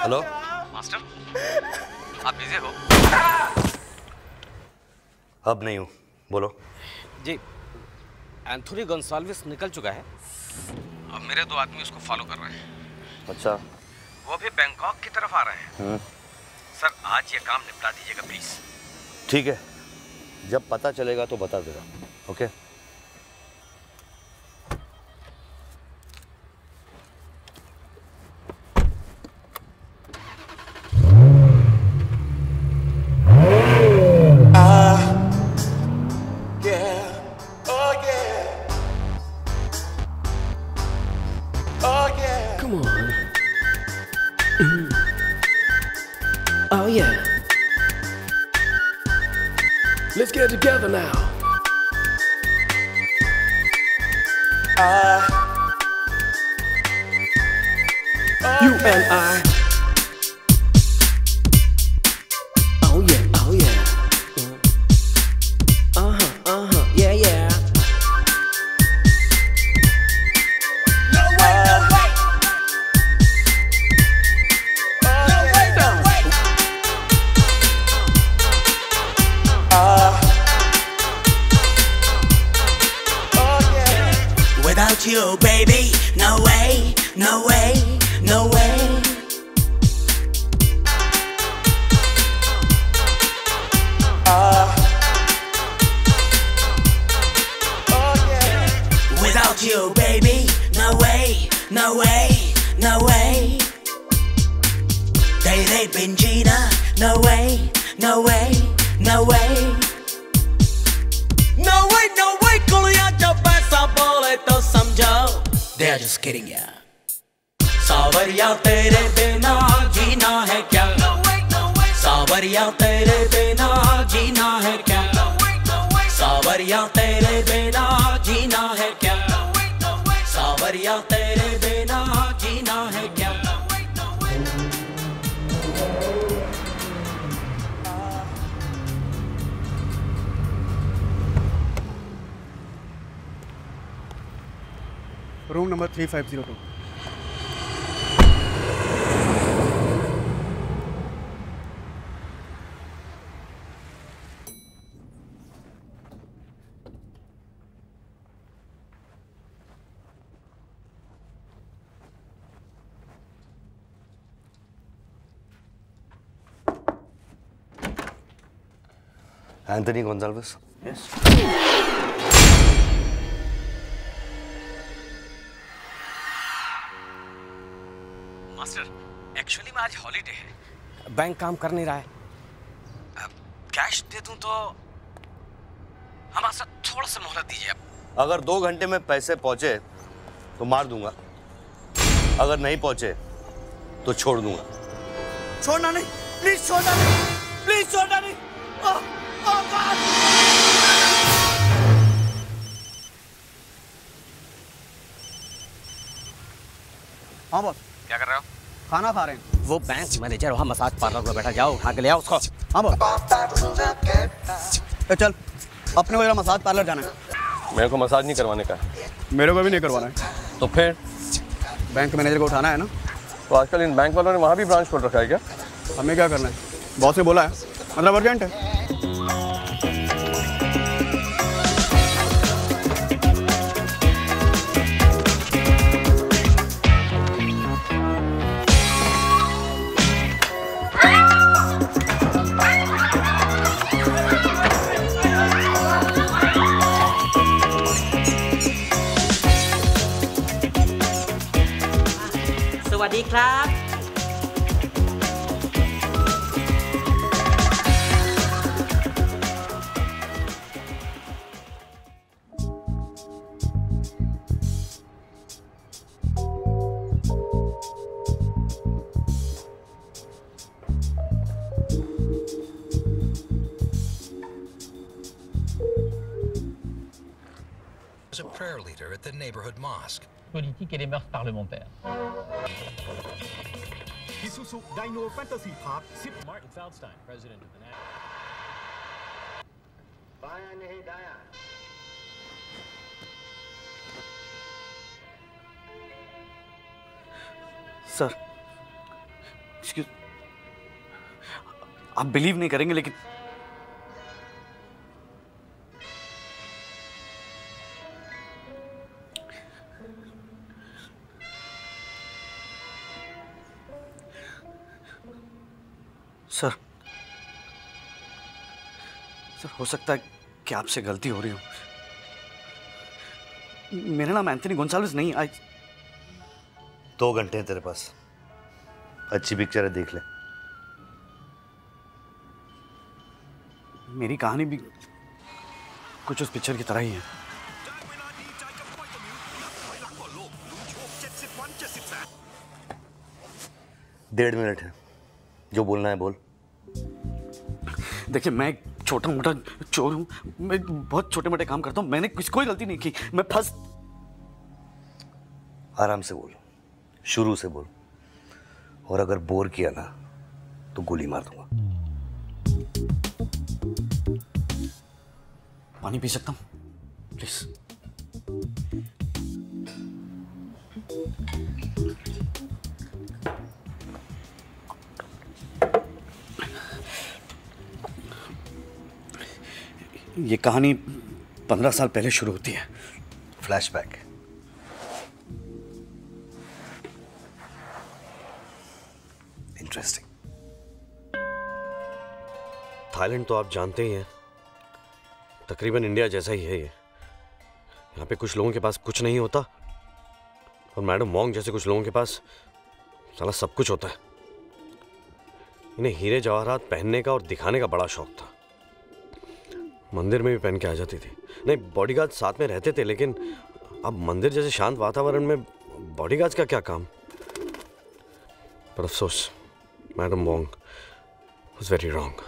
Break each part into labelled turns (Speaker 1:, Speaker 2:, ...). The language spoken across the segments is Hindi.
Speaker 1: हेलो
Speaker 2: मास्टर, आप बिजी हो?
Speaker 1: अब नहीं हूँ, बोलो।
Speaker 2: जी, एंथोनी गोंसाल्विस निकल चुका है। अब मेरे 2 आदमी उसको फॉलो कर रहे हैं।
Speaker 1: अच्छा।
Speaker 2: वो भी बैंकॉक की तरफ आ रहे हैं। सर, आज ये काम निपटा दीजिएगा प्लीज।
Speaker 1: ठीक है, जब पता चलेगा तो बता देगा। Okay.
Speaker 3: Come on. Oh yeah. Let's get together now. You and I. Oh yeah, oh yeah. Yeah, yeah. No way, no way. No way, no way.
Speaker 4: Without you, baby, no way, no way, no way. Without you, baby, no way, no way, no way. Daily Benjina, no way, no way, no way. No way, no way, कुलियाँ जब ऐसा बोले तो समझो They are just kidding ya. सावरिया तेरे बिना जीना है क्या? सावरिया तेरे बिना जीना है क्या? सावरिया तेरे बिना जीना है क्या? सावरिया तेरे बिना जीना है क्या?
Speaker 5: Room number 3502।
Speaker 1: Anthony Gonsalves.
Speaker 5: Yes.
Speaker 2: Master, actually में आज हॉलीडे है, बैंक काम कर नहीं रहा है। कैश दे दूं तो हमारे साथ थोड़ा सा मोहलत दीजिए।
Speaker 1: अगर 2 घंटे में पैसे पहुंचे तो मार दूंगा, अगर नहीं पहुंचे तो छोड़ दूंगा।
Speaker 4: छोड़ना नहीं, प्लीज छोड़ना नहीं, प्लीज छोड़ना नहीं। God!
Speaker 5: हाँ बॉस।
Speaker 2: क्या कर रहे हो?
Speaker 5: खाना खा रहे हैं।
Speaker 2: वो बैंक मैनेजर वहाँ मसाज पार्लर में बैठा, जाओ उठा के ले आओ उसको।
Speaker 5: हाँ बॉस। चल, अपने को मसाज पार्लर जाना है।
Speaker 6: मेरे को मसाज नहीं करवाने का है।
Speaker 5: मेरे को भी नहीं करवाना है।
Speaker 6: तो फिर
Speaker 5: बैंक मैनेजर को उठाना है ना।
Speaker 6: तो आजकल इन बैंक वालों ने वहाँ भी ब्रांच खोल रखा है क्या?
Speaker 5: हमें क्या करना है, बॉस ने बोला है, मतलब अर्जेंट है।
Speaker 4: สวัสดีครับ
Speaker 7: was a prayer leader at the neighborhood mosque.
Speaker 8: Politique et les mœurs parlementaires.
Speaker 9: Isuzu Dino Fantasy Park,
Speaker 8: Martin Feldstein, president of the National.
Speaker 5: Sir, excuse
Speaker 2: आप बिलीव नहीं करेंगे लेकिन सर हो सकता है कि आपसे गलती हो रही हो। मेरा नाम एंथनी गोंसाल्विस नहीं।
Speaker 1: 2 घंटे हैं तेरे पास, अच्छी पिक्चर है, देख ले।
Speaker 2: मेरी कहानी भी कुछ उस पिक्चर की तरह ही है।
Speaker 1: डेढ़ मिनट है, जो बोलना है बोल।
Speaker 2: देखिए, मैं एक छोटा मोटा चोर हूँ, मैं बहुत छोटे मोटे काम करता हूँ, मैंने कोई गलती नहीं की, मैं फंस।
Speaker 1: आराम से बोल, शुरू से बोल, और अगर बोर किया ना तो गोली मार दूंगा।
Speaker 2: पानी पी सकता हूँ प्लीज? ये कहानी 15 साल पहले शुरू होती है।
Speaker 1: फ्लैशबैक। इंटरेस्टिंग।
Speaker 10: थाईलैंड तो आप जानते ही हैं, तकरीबन इंडिया जैसा ही है ये। यहाँ पे कुछ लोगों के पास कुछ नहीं होता, और मैडम मोंग जैसे कुछ लोगों के पास साला सब कुछ होता है। इन्हें हीरे जवाहरात पहनने का और दिखाने का बड़ा शौक था। मंदिर में भी पहन के आ जाती थी। नहीं, बॉडीगार्ड साथ में रहते थे, लेकिन अब मंदिर जैसे शांत वातावरण में बॉडीगार्ड्स का क्या काम। पर अफसोस, मैडम मोंग वाज वेरी रॉन्ग।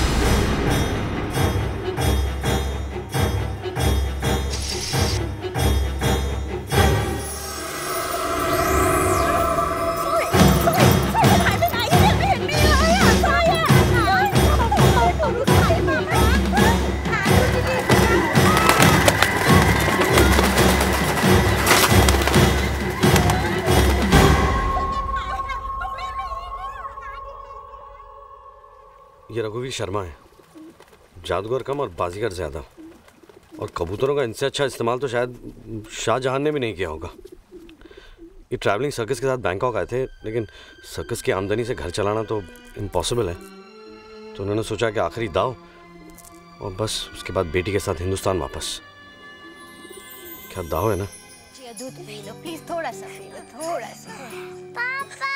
Speaker 10: ये रघुवीर शर्मा है, जादूगर कम और बाजीगर ज्यादा, और कबूतरों का इनसे अच्छा इस्तेमाल तो शायद शाहजहां ने भी नहीं किया होगा। ये ट्रैवलिंग सर्कस के साथ बैंकॉक आए थे, लेकिन सर्कस की आमदनी से घर चलाना तो इम्पॉसिबल है, तो उन्होंने सोचा कि आखिरी दाव, और बस उसके बाद बेटी के साथ हिंदुस्तान वापस। क्या दाव है ना।
Speaker 11: दूध पी लो प्लीज, थोड़ा सा पी लो, थोड़ा सा। पापा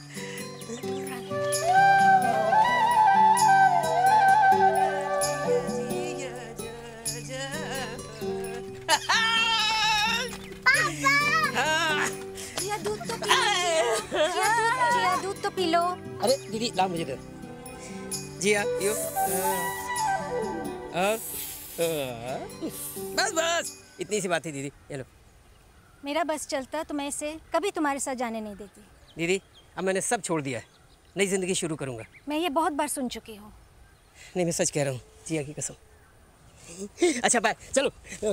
Speaker 11: दूध तो पी लो।
Speaker 4: अरे दीदी ला मुझे दे। जी हाँ, यो। बस बस इतनी सी बात थी दीदी, ये लो।
Speaker 11: मेरा बस चलता तो मैं इसे कभी तुम्हारे साथ जाने नहीं देती।
Speaker 4: दीदी अब मैंने सब छोड़ दिया है, नई जिंदगी शुरू करूंगा।
Speaker 11: मैं ये बहुत बार सुन चुकी हूँ।
Speaker 4: नहीं, मैं सच कह रहा हूँ, जिया की कसम। अच्छा बाय, चलो।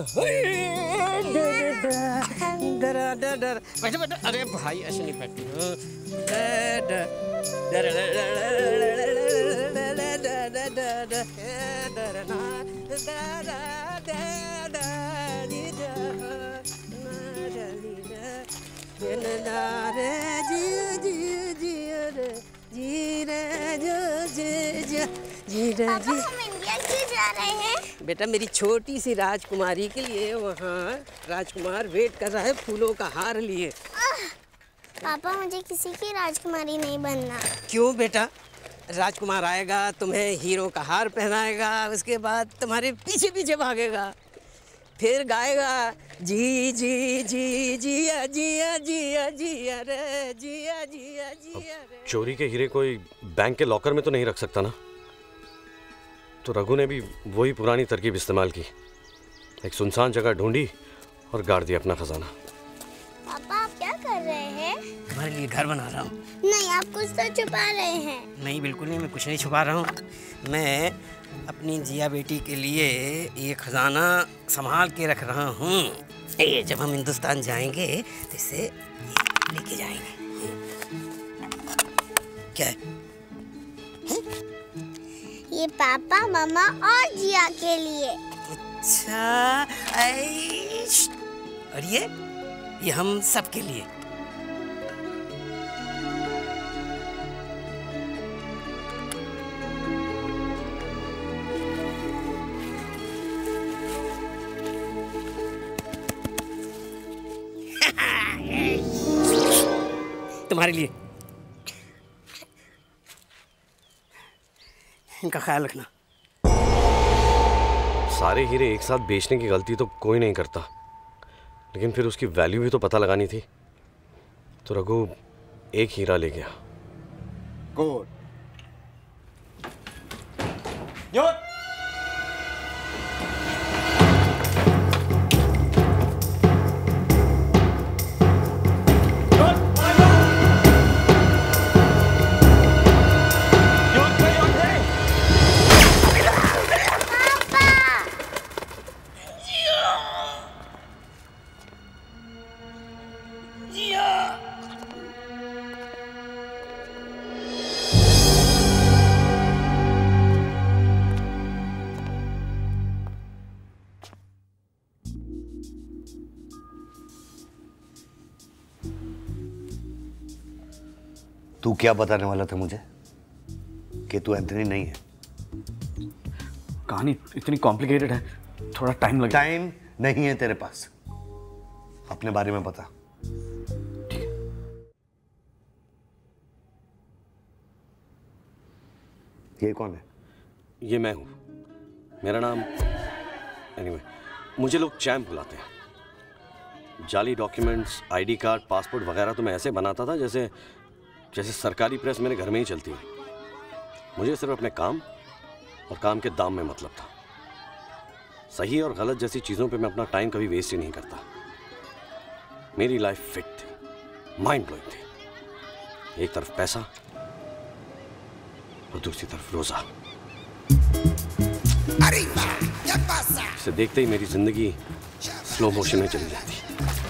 Speaker 4: बैठो बैठो। अरे भाई ऐसे नहीं बैठो।
Speaker 11: पापा हम इंडिया क्यों जा रहे हैं?
Speaker 4: बेटा मेरी छोटी सी राजकुमारी के लिए वहाँ राजकुमार वेट कर रहा है फूलों का हार लिए।
Speaker 11: पापा मुझे किसी की राजकुमारी नहीं बनना।
Speaker 4: क्यों बेटा? राजकुमार आएगा, तुम्हें हीरो का हार पहनाएगा, उसके बाद तुम्हारे पीछे पीछे भागेगा, फिर गाएगा जी जी जी जिया जिया जिया जिया रे जिया जिया जिया रे।
Speaker 10: चोरी के हीरे कोई बैंक के लॉकर में तो नहीं रख सकता ना, तो रघु ने भी वही पुरानी तरकीब इस्तेमाल की। एक सुनसान जगह ढूंढी और गाड़ दिया अपना खजाना।
Speaker 11: पापा आप क्या कर रहे हैं?
Speaker 4: तुम्हारे लिए घर बना रहा हूँ।
Speaker 11: नहीं, आप कुछ तो छुपा रहे हैं।
Speaker 4: नहीं, बिल्कुल नहीं, मैं कुछ नहीं छुपा रहा हूँ। मैं अपनी जिया बेटी के लिए ये खजाना संभाल के रख रहा हूँ। ये जब हम हिंदुस्तान जाएंगे तो इसे लेके जाएंगे। क्या है?
Speaker 11: पापा, मम्मा और जिया के लिए।
Speaker 4: अच्छा, और ये हम सब के लिए। तुम्हारे लिए। इनका ख्याल रखना।
Speaker 10: सारे हीरे एक साथ बेचने की गलती तो कोई नहीं करता, लेकिन फिर उसकी वैल्यू भी तो पता लगानी थी। तो रघु एक हीरा ले गया।
Speaker 5: गुड।
Speaker 1: तू क्या बताने वाला था मुझे कि तू एंथनी नहीं है?
Speaker 5: कहानी इतनी कॉम्प्लिकेटेड है, थोड़ा टाइम लगेगा।
Speaker 1: टाइम नहीं है तेरे पास, अपने बारे में बता। ये कौन है?
Speaker 10: ये मैं हूं। मेरा नाम एनीवे मुझे लोग चैम्प बुलाते हैं। जाली डॉक्यूमेंट्स, आईडी कार्ड, पासपोर्ट वगैरह तो मैं ऐसे बनाता था जैसे सरकारी प्रेस मेरे घर में ही चलती है। मुझे सिर्फ अपने काम और काम के दाम में मतलब था। सही और गलत जैसी चीज़ों पे मैं अपना टाइम कभी वेस्ट ही नहीं करता। मेरी लाइफ फिट थी, माइंड ब्लोइंग थी। एक तरफ पैसा और दूसरी तरफ रोजा। इसे देखते ही मेरी जिंदगी स्लो मोशन में चली जाती।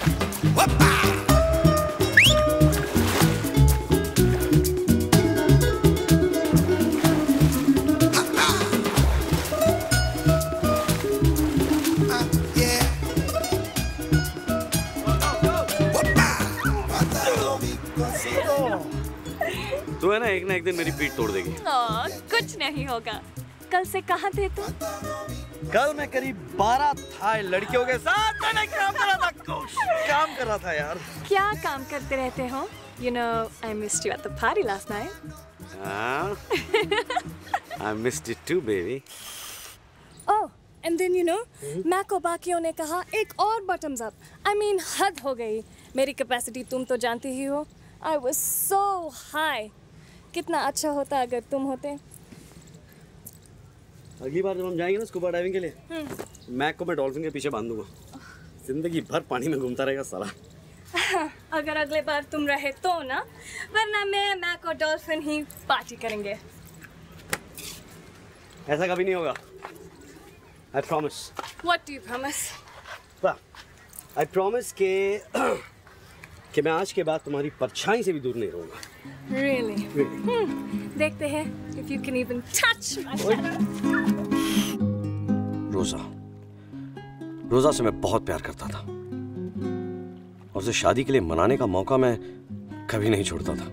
Speaker 10: तो है ना एक दिन मेरी पीठ तोड़ देगी।
Speaker 12: कुछ नहीं होगा। कल से कहाँ थे तुम?
Speaker 13: कल मैं करीब 12 थाई लड़कियों के साथ मैंने काम करा था। काम कर रहा था यार।
Speaker 12: क्या काम करते रहते हो? You know, I missed you at the party last night.
Speaker 10: I missed it too, baby.
Speaker 12: Oh, and then you know, मैं को बाकियों ने कहा एक और bottoms up. I mean, हद हो गई। मेरी कैपेसिटी तुम तो जानती ही हो। I was so high. कितना अच्छा होता अगर तुम होते।
Speaker 10: अगली बार जब हम जाएंगे ना स्कूबा डाइविंग के लिए, मैक को मैं डॉल्फिन के पीछे बांध दूंगा। जिंदगी भर पानी में घूमता रहेगा साला।
Speaker 12: अगर अगले बार तुम रहे तो ना, वरना मैं मैक और डॉल्फिन ही पार्टी करेंगे।
Speaker 10: ऐसा कभी नहीं होगा। I promise.
Speaker 12: What do you promise?
Speaker 10: I promise कि मैं आज के बाद तुम्हारी परछाई से भी दूर नहीं रहूंगा।
Speaker 12: Really? देखते हैं if you can even touch my shadow.
Speaker 10: रोजा से मैं बहुत प्यार करता था और उसे शादी के लिए मनाने का मौका मैं कभी नहीं छोड़ता था।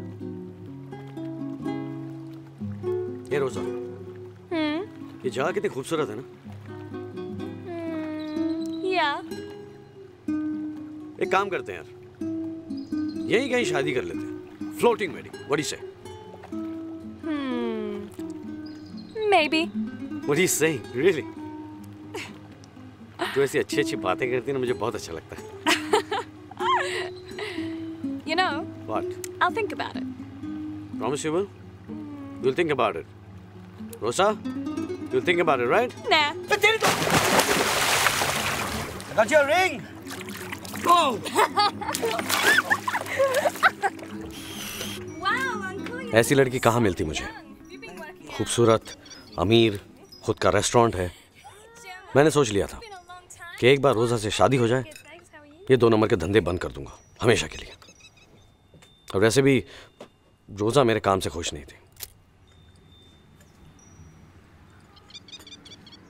Speaker 10: ये रोजा, ये जगह कितनी खूबसूरत है ना? एक काम करते हैं यार, यही कहीं शादी कर लेते हैं। Floating wedding, what do you say?
Speaker 12: Maybe.
Speaker 10: What are you saying? Really? तू ऐसी अच्छी बातें करती है ना, मुझे बहुत अच्छा लगता है।
Speaker 12: You know.
Speaker 10: What?
Speaker 12: I'll think about it.
Speaker 10: Promise you will? You'll think about it. Rosa? You'll think about it, right?
Speaker 12: Nah.
Speaker 13: I got your ring.
Speaker 12: Wow, Uncle.
Speaker 10: ऐसी लड़की कहाँ मिलती मुझे? खूबसूरत, अमीर, खुद का रेस्टोरेंट है। मैंने सोच लिया था कि एक बार रोजा से शादी हो जाए, ये 2 नंबर के धंधे बंद कर दूंगा हमेशा के लिए। और वैसे भी रोजा मेरे काम से खुश नहीं थी।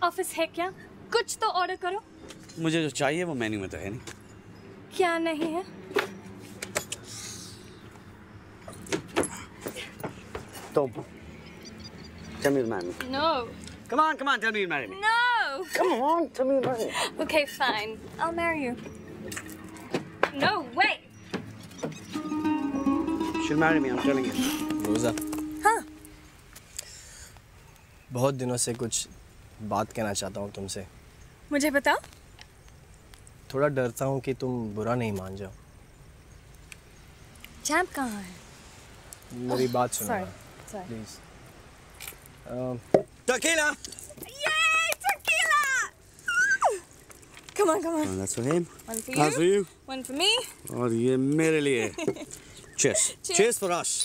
Speaker 12: ऑफिस है क्या? कुछ तो ऑर्डर करो।
Speaker 13: मुझे जो चाहिए वो मेन्यू में तो है नहीं।
Speaker 12: क्या नहीं है?
Speaker 13: तो tell me to marry me.
Speaker 12: No.
Speaker 13: Come on, tell me to marry me.
Speaker 12: No.
Speaker 13: Come on, tell me to marry me.
Speaker 12: Okay, fine. I'll marry you. No way.
Speaker 13: She'll marry me, I'm telling you.
Speaker 14: रोजा,
Speaker 12: हाँ।
Speaker 14: बहुत दिनों से कुछ बात कहना चाहता हूँ तुमसे।
Speaker 12: मुझे बताओ।
Speaker 14: थोड़ा डरता हूँ कि तुम बुरा नहीं मान जाओ।
Speaker 12: चैंप कहाँ है?
Speaker 14: मेरी बात सुनो
Speaker 12: Sorry.
Speaker 14: Please.
Speaker 13: Tequila.
Speaker 12: Yay, tequila! Come on.
Speaker 13: Oh, that's for him.
Speaker 12: One for
Speaker 13: That's for you.
Speaker 12: One for me.
Speaker 13: और ये मेरे लिए। Cheers. Cheers for us.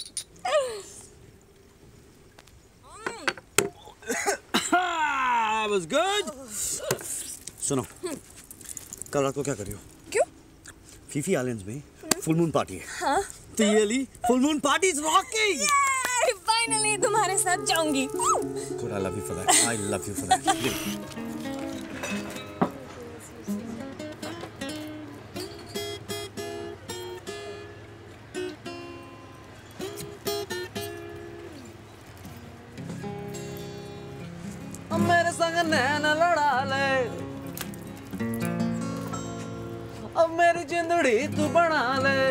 Speaker 13: That was good. सुनो, कल रात को क्या कर रही हो?
Speaker 12: क्यों?
Speaker 13: फीफी आइलैंड्स में फुल मून पार्टी है।
Speaker 12: हाँ?
Speaker 13: Really? Full moon party is rocking.
Speaker 12: Yay! Finally, तुम्हारे साथ जाऊंगी।
Speaker 13: Good, I love you for that. I love you for that. Really.
Speaker 4: मेरे संग नैन लड़ा ले, अब मेरी जिंदड़ी तू बना ले,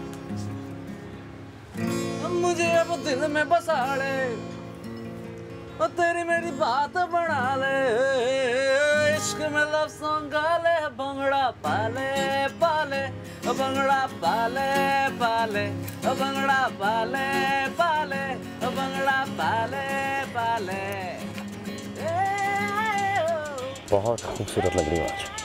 Speaker 4: मुझे अब दिल में बसा ले, और तेरी मेरी बात बना ले, इश्क में लव सॉन्ग गा ले, भंगड़ा पाले पाले, भंगड़ा पाले पाले, भंगड़ा पाले पाले, भंगड़ा पाले पाले।
Speaker 10: बहुत खूबसूरत लग रही हो आज।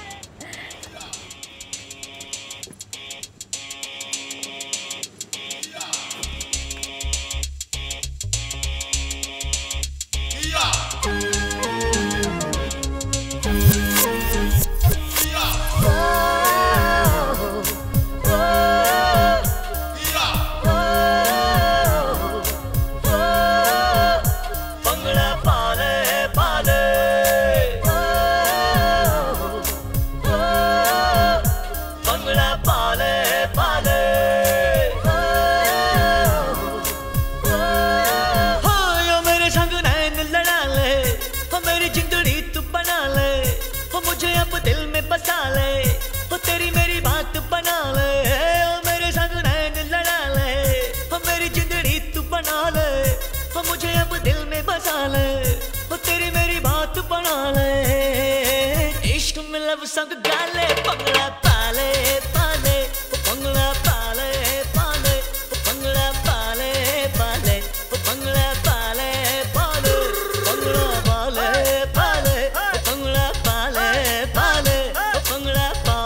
Speaker 4: तेरी मेरी बात बना ले, ओ मेरे संग नैन लड़ा ले, ओ मेरी जिंदड़ी तू बना ले, ओ मुझे अब दिल में बसा ले, ओ तेरी मेरी बात बना ले, इश्क में लव संग गा ले, भंगड़ा पाले पाले, भंगड़ा पाले पाले, भंगड़ा पाले पाले, भंगड़ा पाले पाले, भंगड़ा पाले पाले, भंगड़ा पाले पाले, भंगड़ा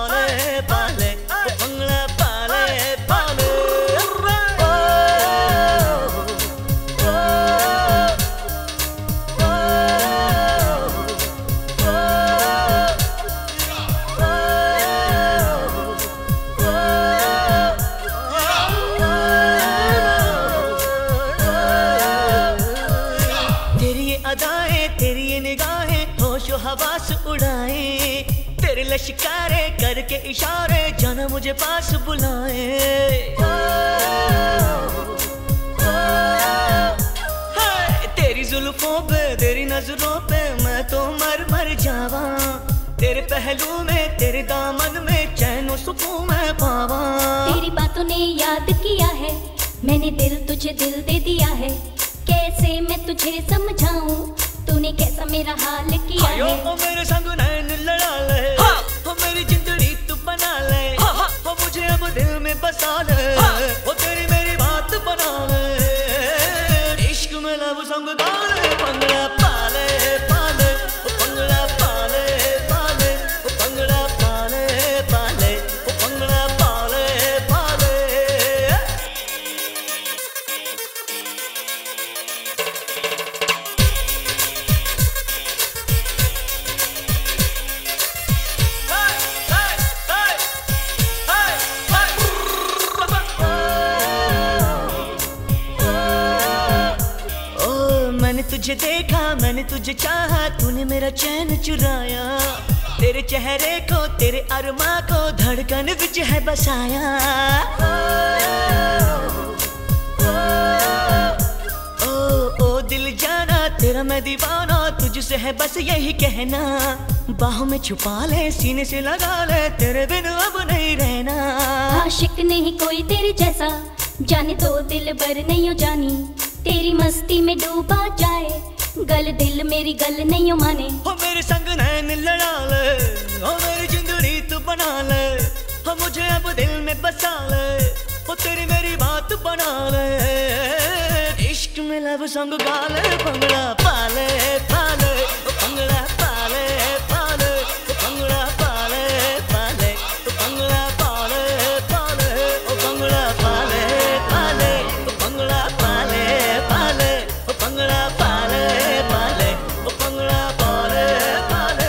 Speaker 4: हवास उड़ाए, तेरे लश्कारे करके इशारे जाना मुझे पास बुलाए, तेरी जुल्फों पे तेरी नजरों पे मैं तो मर मर जावा, तेरे पहलू में तेरे दामन में चैन सुकून मैं पावा।
Speaker 15: तेरी बातों ने याद किया है, मैंने दिल तुझे दिल दे दिया है, कैसे मैं तुझे समझाऊं, तूने कैसा मेरा हाल किया है।
Speaker 4: ओ मेरे संग नैन लड़ा ले, ओ मेरी जिंदड़ी तू बना ले, ओ मुझे अब दिल में बसा ले, ओ तेरी मेरी बात बना ले, इश्क में लव संग गा ले, भंगड़ा पाले पाले, भंगड़ा पाले पाले, भंगड़ा पाले पाले, भंगड़ा पाले पाले। तुझे देखा, मैंने तुझे चाहा, तूने मेरा चैन चुराया। तेरे चेहरे को, तेरे अरमा को धड़कन विच है बसाया। ओ दिल जाना, तेरा मैं दीवाना, तुझसे है बस यही कहना। बाहों में छुपा ले, सीने से लगा ले, तेरे बिन अब नहीं रहना।
Speaker 15: आशिक नहीं कोई तेरे जैसा, जाने दो दिल बर नहीं हो जानी। तेरी मस्ती में डूबा जाए, गल दिल मेरी गल नहीं हो माने।
Speaker 4: हो मेरे संग नैन लड़ा ले, हो मेरी जिंदड़ी तू बना ले। हो मुझे अब दिल में बसा ले, हो तेरी मेरी बात बना ले। इश्क में लव सॉन्ग गा ले, भंगड़ा पाले पाले, भंगड़ा पाले पाले, भंगड़ा पाले पाले, भंगड़ा पाले पाले, भंगड़ा पाले पाले, भंगड़ा पाले पाले, भंगड़ा पाले पाले, भंगड़ा पाले पाले।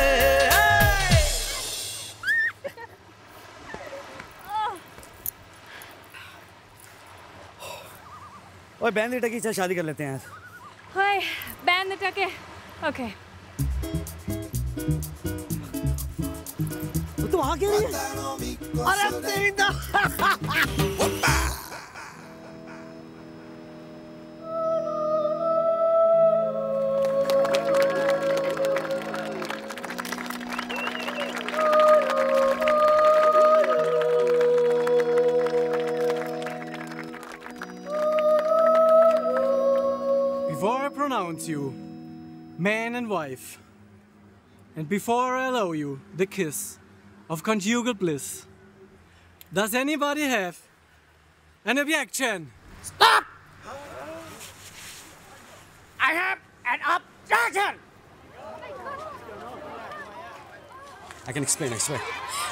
Speaker 13: ओए बैंड टकी, चल शादी कर लेते हैं यार।
Speaker 12: हाय बैंड टके, ओके।
Speaker 13: तू वहाँ क्यों रही है? अरे तेरी
Speaker 16: Before I pronounce you man and wife, and before I allow you the kiss of conjugal bliss, does anybody have an objection?
Speaker 2: Stop! I have an objection!
Speaker 16: I can explain, I swear.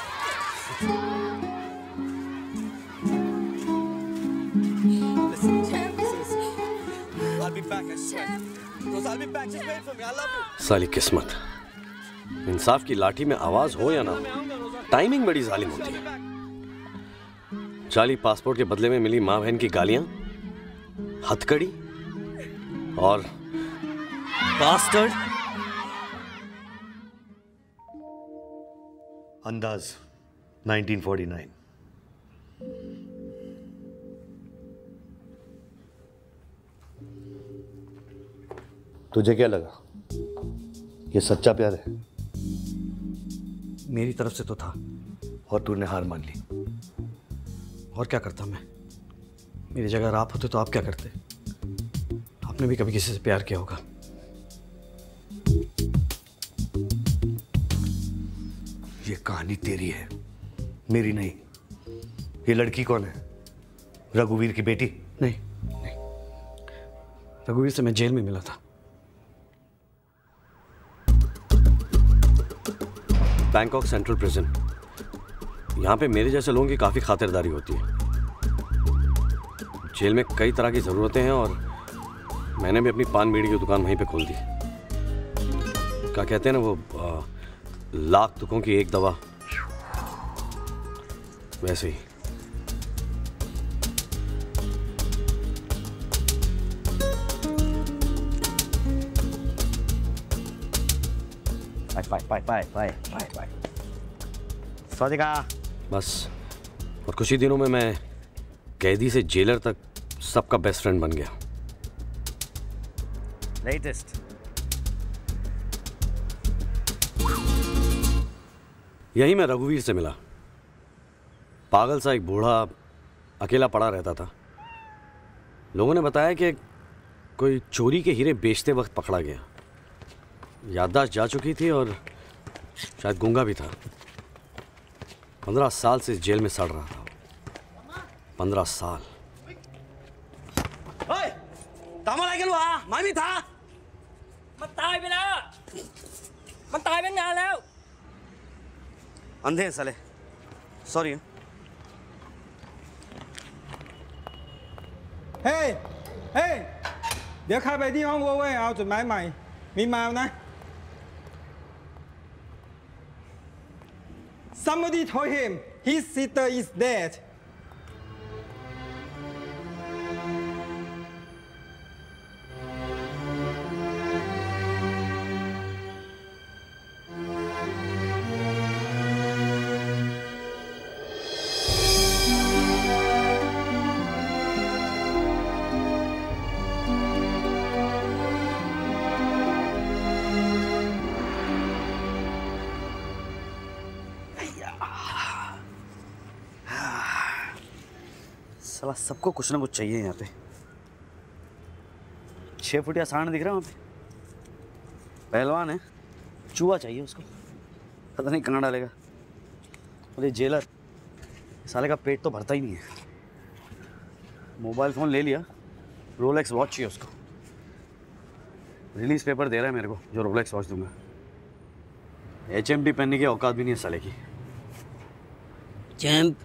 Speaker 13: I'll be back, I swear. Rose, I'll be back. Just wait for me. I love you.
Speaker 10: साली किस्मत, इंसाफ की लाठी में आवाज हो या ना, टाइमिंग बड़ी जालिम होती है। जाली पासपोर्ट के बदले में मिली माँ बहन की गालियां, हथकड़ी और
Speaker 13: बास्टर्ड।
Speaker 1: अंदाज 1949। तुझे क्या लगा ये सच्चा प्यार है?
Speaker 14: मेरी तरफ से तो था।
Speaker 1: और तूने हार मान ली।
Speaker 14: और क्या करता मैं? मेरी जगह आप होते तो आप क्या करते? आपने भी कभी किसी से प्यार किया होगा।
Speaker 1: ये कहानी तेरी है, मेरी नहीं। ये लड़की कौन है? रघुवीर की बेटी?
Speaker 14: नहीं, नहीं। रघुवीर से मैं जेल में मिला था।
Speaker 10: Bangkok central prison. यहाँ पे मेरे जैसे लोगों की काफ़ी खातिरदारी होती है। जेल में कई तरह की ज़रूरतें हैं और मैंने भी अपनी पान बीड़ी की दुकान वहीं पे खोल दी। क्या कहते हैं ना वो लाख दुखों की एक दवा, वैसे ही।
Speaker 13: बाय। स्वादिका।
Speaker 10: बस, और कुछ ही दिनों में मैं कैदी से जेलर तक सबका बेस्ट फ्रेंड बन गया।
Speaker 13: लेटेस्ट।
Speaker 10: यही मैं रघुवीर से मिला। पागल सा एक बूढ़ा अकेला पड़ा रहता था। लोगों ने बताया कि कोई चोरी के हीरे बेचते वक्त पकड़ा गया। याददाश्त जा चुकी थी और शायद गूंगा भी था। 15 साल से इस जेल में सड़ रहा था। 15 साल।
Speaker 4: ओए, तामा लाइक लो आ, मैं भी था। मैं ताई भी ना। मैं ताई भी ना ले।
Speaker 13: अंधे हैं साले। Sorry.
Speaker 17: Hey, hey， เดี๋ยวข้าไปที่ห้องเว้ยเอาจดหมายใหม่มีมานะ Somebody told him his sister is dead.
Speaker 14: साला सबको कुछ ना कुछ चाहिए यहाँ पे। 6 फुटिया सांड दिख रहा है वहाँ पे, पहलवान है, चूहा चाहिए उसको, पता नहीं कहाँ डालेगा। और ये जेलर, साले का पेट तो भरता ही नहीं है। मोबाइल फ़ोन ले लिया, रोलेक्स वॉच चाहिए उसको। रिलीज पेपर दे रहा है मेरे को जो रोलेक्स वॉच दूंगा। HMT पहनने की औकात भी नहीं है साले की।
Speaker 18: चैंप,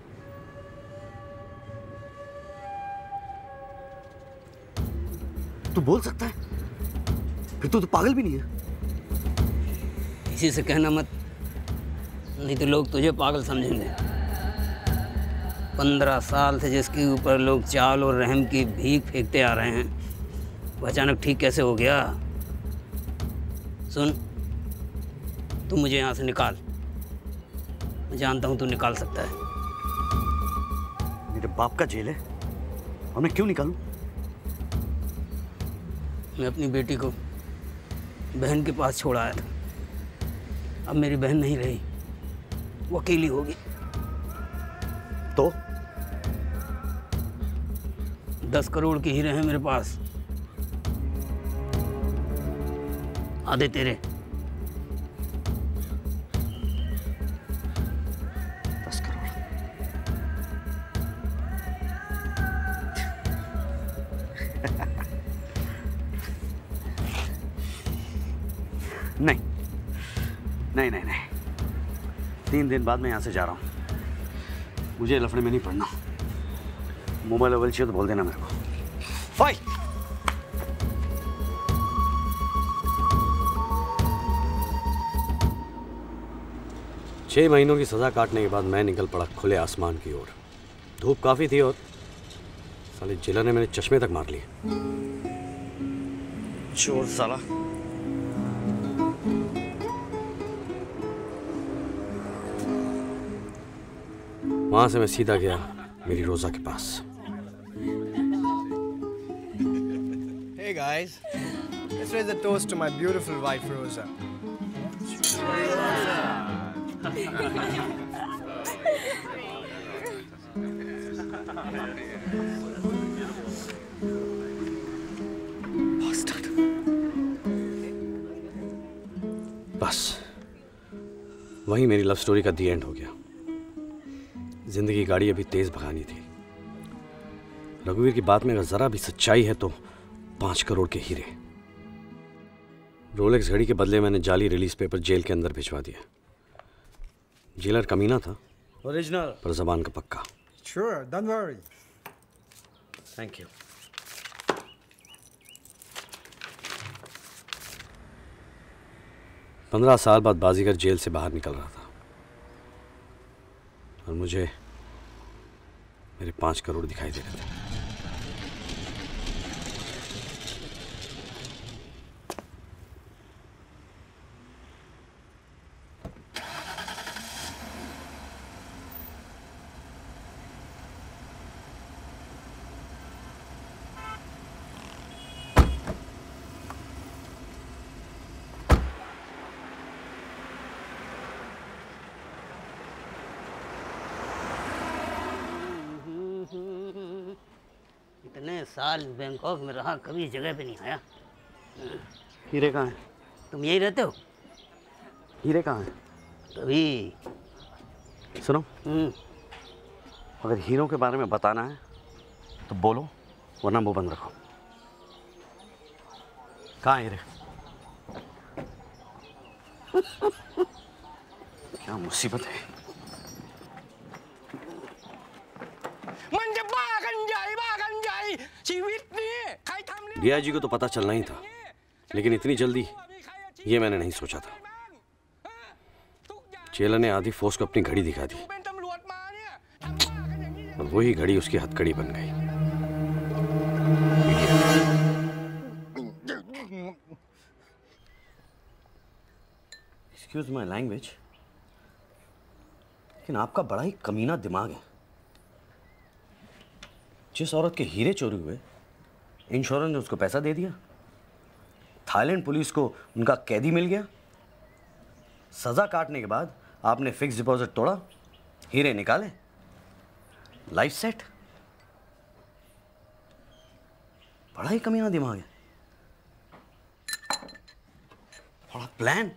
Speaker 14: तू बोल सकता है? फिर तू तो पागल भी नहीं है।
Speaker 18: किसी से कहना मत, नहीं तो लोग तुझे पागल समझेंगे। 15 साल से जिसके ऊपर लोग चाल और रहम की भीख फेंकते आ रहे हैं, वो अचानक ठीक कैसे हो गया? सुन, तू मुझे यहाँ से निकाल। मैं जानता हूँ तू निकाल सकता है।
Speaker 14: मेरे बाप का जेल है और मैं क्यों निकालूं?
Speaker 18: मैं अपनी बेटी को बहन के पास छोड़ आया था। अब मेरी बहन नहीं रही, वो अकेली होगी।
Speaker 14: तो
Speaker 18: 10 करोड़ के हीरे हैं मेरे पास, आधे तेरे।
Speaker 14: 10 करोड़? नहीं नहीं नहीं नहीं, 3 दिन बाद मैं यहाँ से जा रहा हूँ। मुझे लफड़े में नहीं पड़ना। मोबाइल वोबाइल चाहिए तो बोल देना मेरे को। फाइट!
Speaker 10: 6 महीनों की सज़ा काटने के बाद मैं निकल पड़ा खुले आसमान की ओर। धूप काफ़ी थी और साले जेलर ने मेरे चश्मे तक मार लिए।
Speaker 14: चोर साला।
Speaker 10: वहाँ से मैं सीधा गया मेरी रोज़ा के पास।
Speaker 19: Hey guys, let's raise a toast to my beautiful wife Rosa.
Speaker 10: बस वहीं मेरी लव स्टोरी का दी एंड हो गया। जिंदगी की गाड़ी अभी तेज भगानी थी। रघुवीर की बात में अगर जरा भी सच्चाई है तो 5 करोड़ के हीरे। रोलेक्स घड़ी के बदले मैंने जाली रिलीज पेपर जेल के अंदर भिजवा दिया। जेलर कमीना था,
Speaker 14: ओरिजिनल,
Speaker 10: पर जबान का पक्का।
Speaker 17: Sure, don't worry.
Speaker 14: Thank you.
Speaker 10: पंद्रह साल बाद बाजीगर जेल से बाहर निकल रहा था और मुझे मेरे 5 करोड़ दिखाई दे रहे थे।
Speaker 18: इतने साल बैंकॉक में रहा, कभी इस जगह पे नहीं आया।
Speaker 14: हीरे कहाँ हैं?
Speaker 18: तुम यही रहते हो?
Speaker 14: हीरे कहाँ हैं?
Speaker 18: तभी
Speaker 14: सुनो, अगर हीरो के बारे में बताना है तो बोलो, वरना मुंह बंद रखो। कहाँ हीरे? क्या मुसीबत है। डीआईजी को तो पता चलना ही था, लेकिन इतनी जल्दी ये मैंने नहीं सोचा था। जेलर ने आधी फोर्स को अपनी घड़ी दिखा दी और वही घड़ी उसकी हथकड़ी बन गई। एक्सक्यूज माय लैंग्वेज, लेकिन आपका बड़ा ही कमीना दिमाग है। जिस औरत के हीरे चोरी हुए, इंश्योरेंस ने उसको पैसा दे दिया, थाईलैंड पुलिस को उनका कैदी मिल गया, सजा काटने के बाद आपने फिक्स डिपॉजिट तोड़ा, हीरे निकाले, लाइफ सेट। बड़ा ही कमीना दिमाग है, बड़ा प्लान।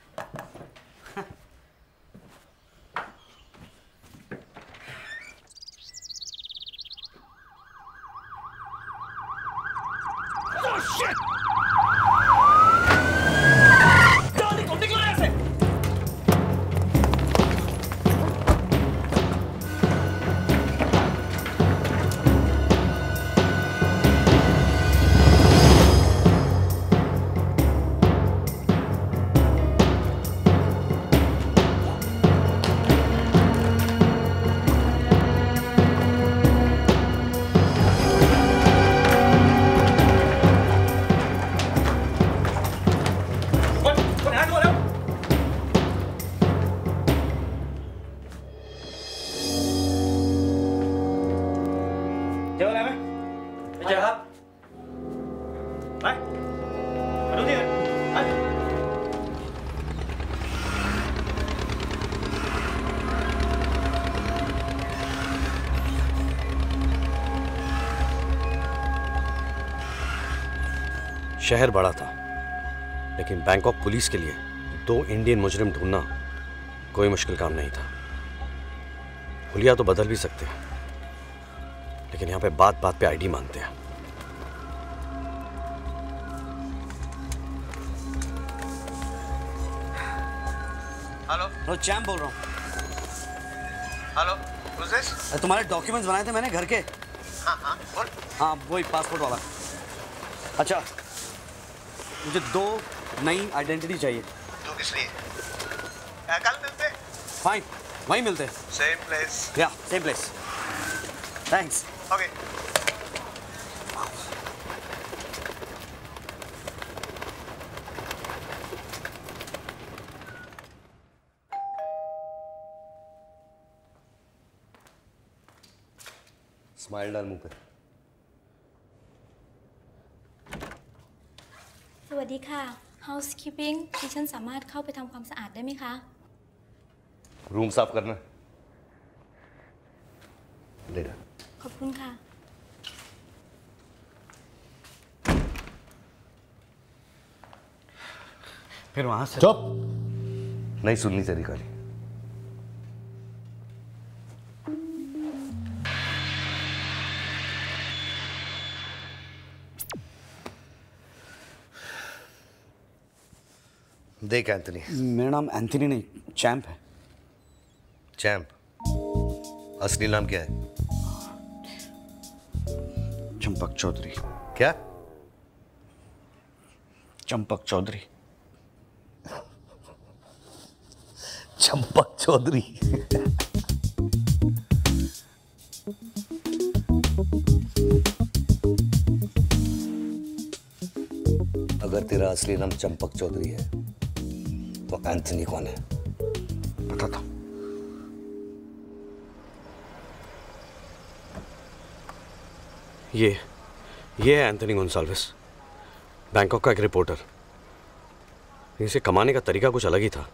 Speaker 10: शहर बड़ा था, लेकिन बैंकॉक पुलिस के लिए 2 इंडियन मुजरिम ढूंढना कोई मुश्किल काम नहीं था। हुलिया तो बदल भी सकते हैं, लेकिन यहाँ पे बात बात पे आईडी मांगते हैं।
Speaker 14: हेलो, चैम्प बोल रहा हूँ।
Speaker 10: Hello, who's this?
Speaker 14: तुम्हारे डॉक्यूमेंट्स बनाए थे मैंने घर के।
Speaker 10: हाँ, बोल।
Speaker 14: हाँ, वही पासपोर्ट वाला। अच्छा, मुझे 2 नई आइडेंटिटी चाहिए।
Speaker 10: तो किस लिए? कल मिलते।
Speaker 14: फाइन, वहीं मिलते।
Speaker 10: Same place.
Speaker 14: Yeah, same place. Thanks.
Speaker 10: Okay.
Speaker 1: Smile डाल मुंह पे।
Speaker 15: สวัสดีค่ะ housekeeping ดิฉันสามารถเข้าไปทำความสะอาดได้ไหมคะ
Speaker 1: रूम साफ करना ले रहा।
Speaker 15: ขอบคุณค่ะ
Speaker 14: फिर वहां से
Speaker 1: चुप, नहीं सुननी तेरी गाली। देख एंथनी।
Speaker 14: मेरा नाम एंथनी नहीं, चैम्प है।
Speaker 1: चैम्प? असली नाम क्या है?
Speaker 14: चंपक चौधरी।
Speaker 1: क्या?
Speaker 14: चंपक चौधरी।
Speaker 1: चंपक चौधरी। अगर तेरा असली नाम चंपक चौधरी है तो एंथनी कौन है?
Speaker 14: पता था।
Speaker 10: ये है एंथनी गोंसाल्विस, बैंकॉक का एक रिपोर्टर। इसे कमाने का तरीका कुछ अलग ही था।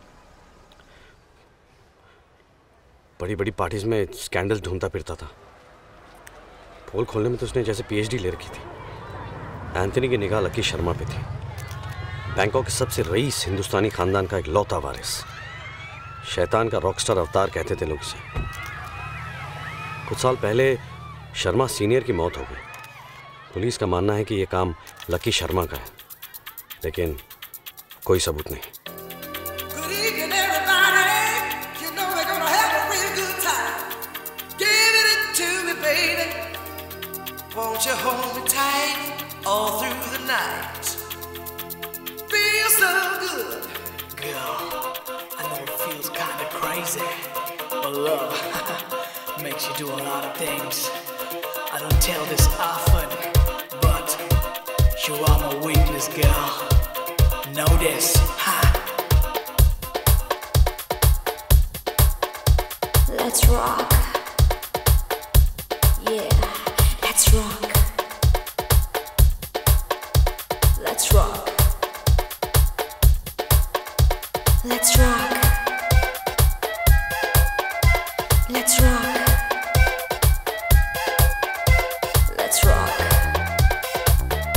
Speaker 10: बड़ी बड़ी पार्टीज में स्कैंडल ढूंढता फिरता था। पोल खोलने में तो उसने जैसे पीएचडी ले रखी थी। एंथनी की निगाह लकी शर्मा पे थी, बैंकॉक के सबसे रईस हिंदुस्तानी खानदान का एक लौता वारिस। शैतान का रॉकस्टार अवतार कहते थे लोग इसे। कुछ साल पहले शर्मा सीनियर की मौत हो गई। पुलिस का मानना है कि यह काम लकी शर्मा का है, लेकिन कोई सबूत नहीं।
Speaker 3: Good evening, everybody. You know we're gonna have a real good time. Give it to me, baby. Won't you hold me tight all through the night? Feel so good.
Speaker 4: Girl, I know it feels kinda crazy, but love makes you do a lot of things. I don't tell this often, but you are my weakness, girl. Know this, ha.
Speaker 15: Let's rock. Yeah, let's rock. Let's rock. Let's rock. Let's rock. Let's rock.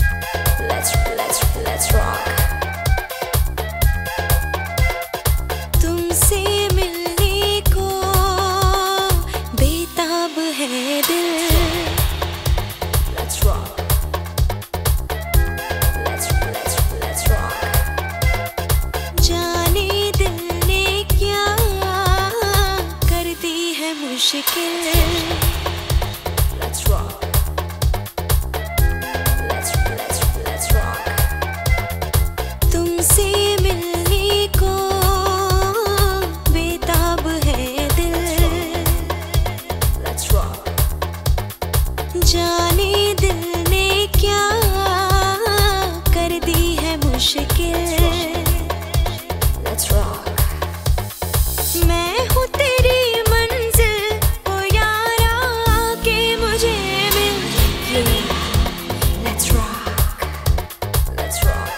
Speaker 15: जाने दिल ने क्या कर दी है मुश्किल। Let's rock. मैं हूँ तेरी मंजिल, ओ यारा के मुझे मिल। Let's rock. Let's rock.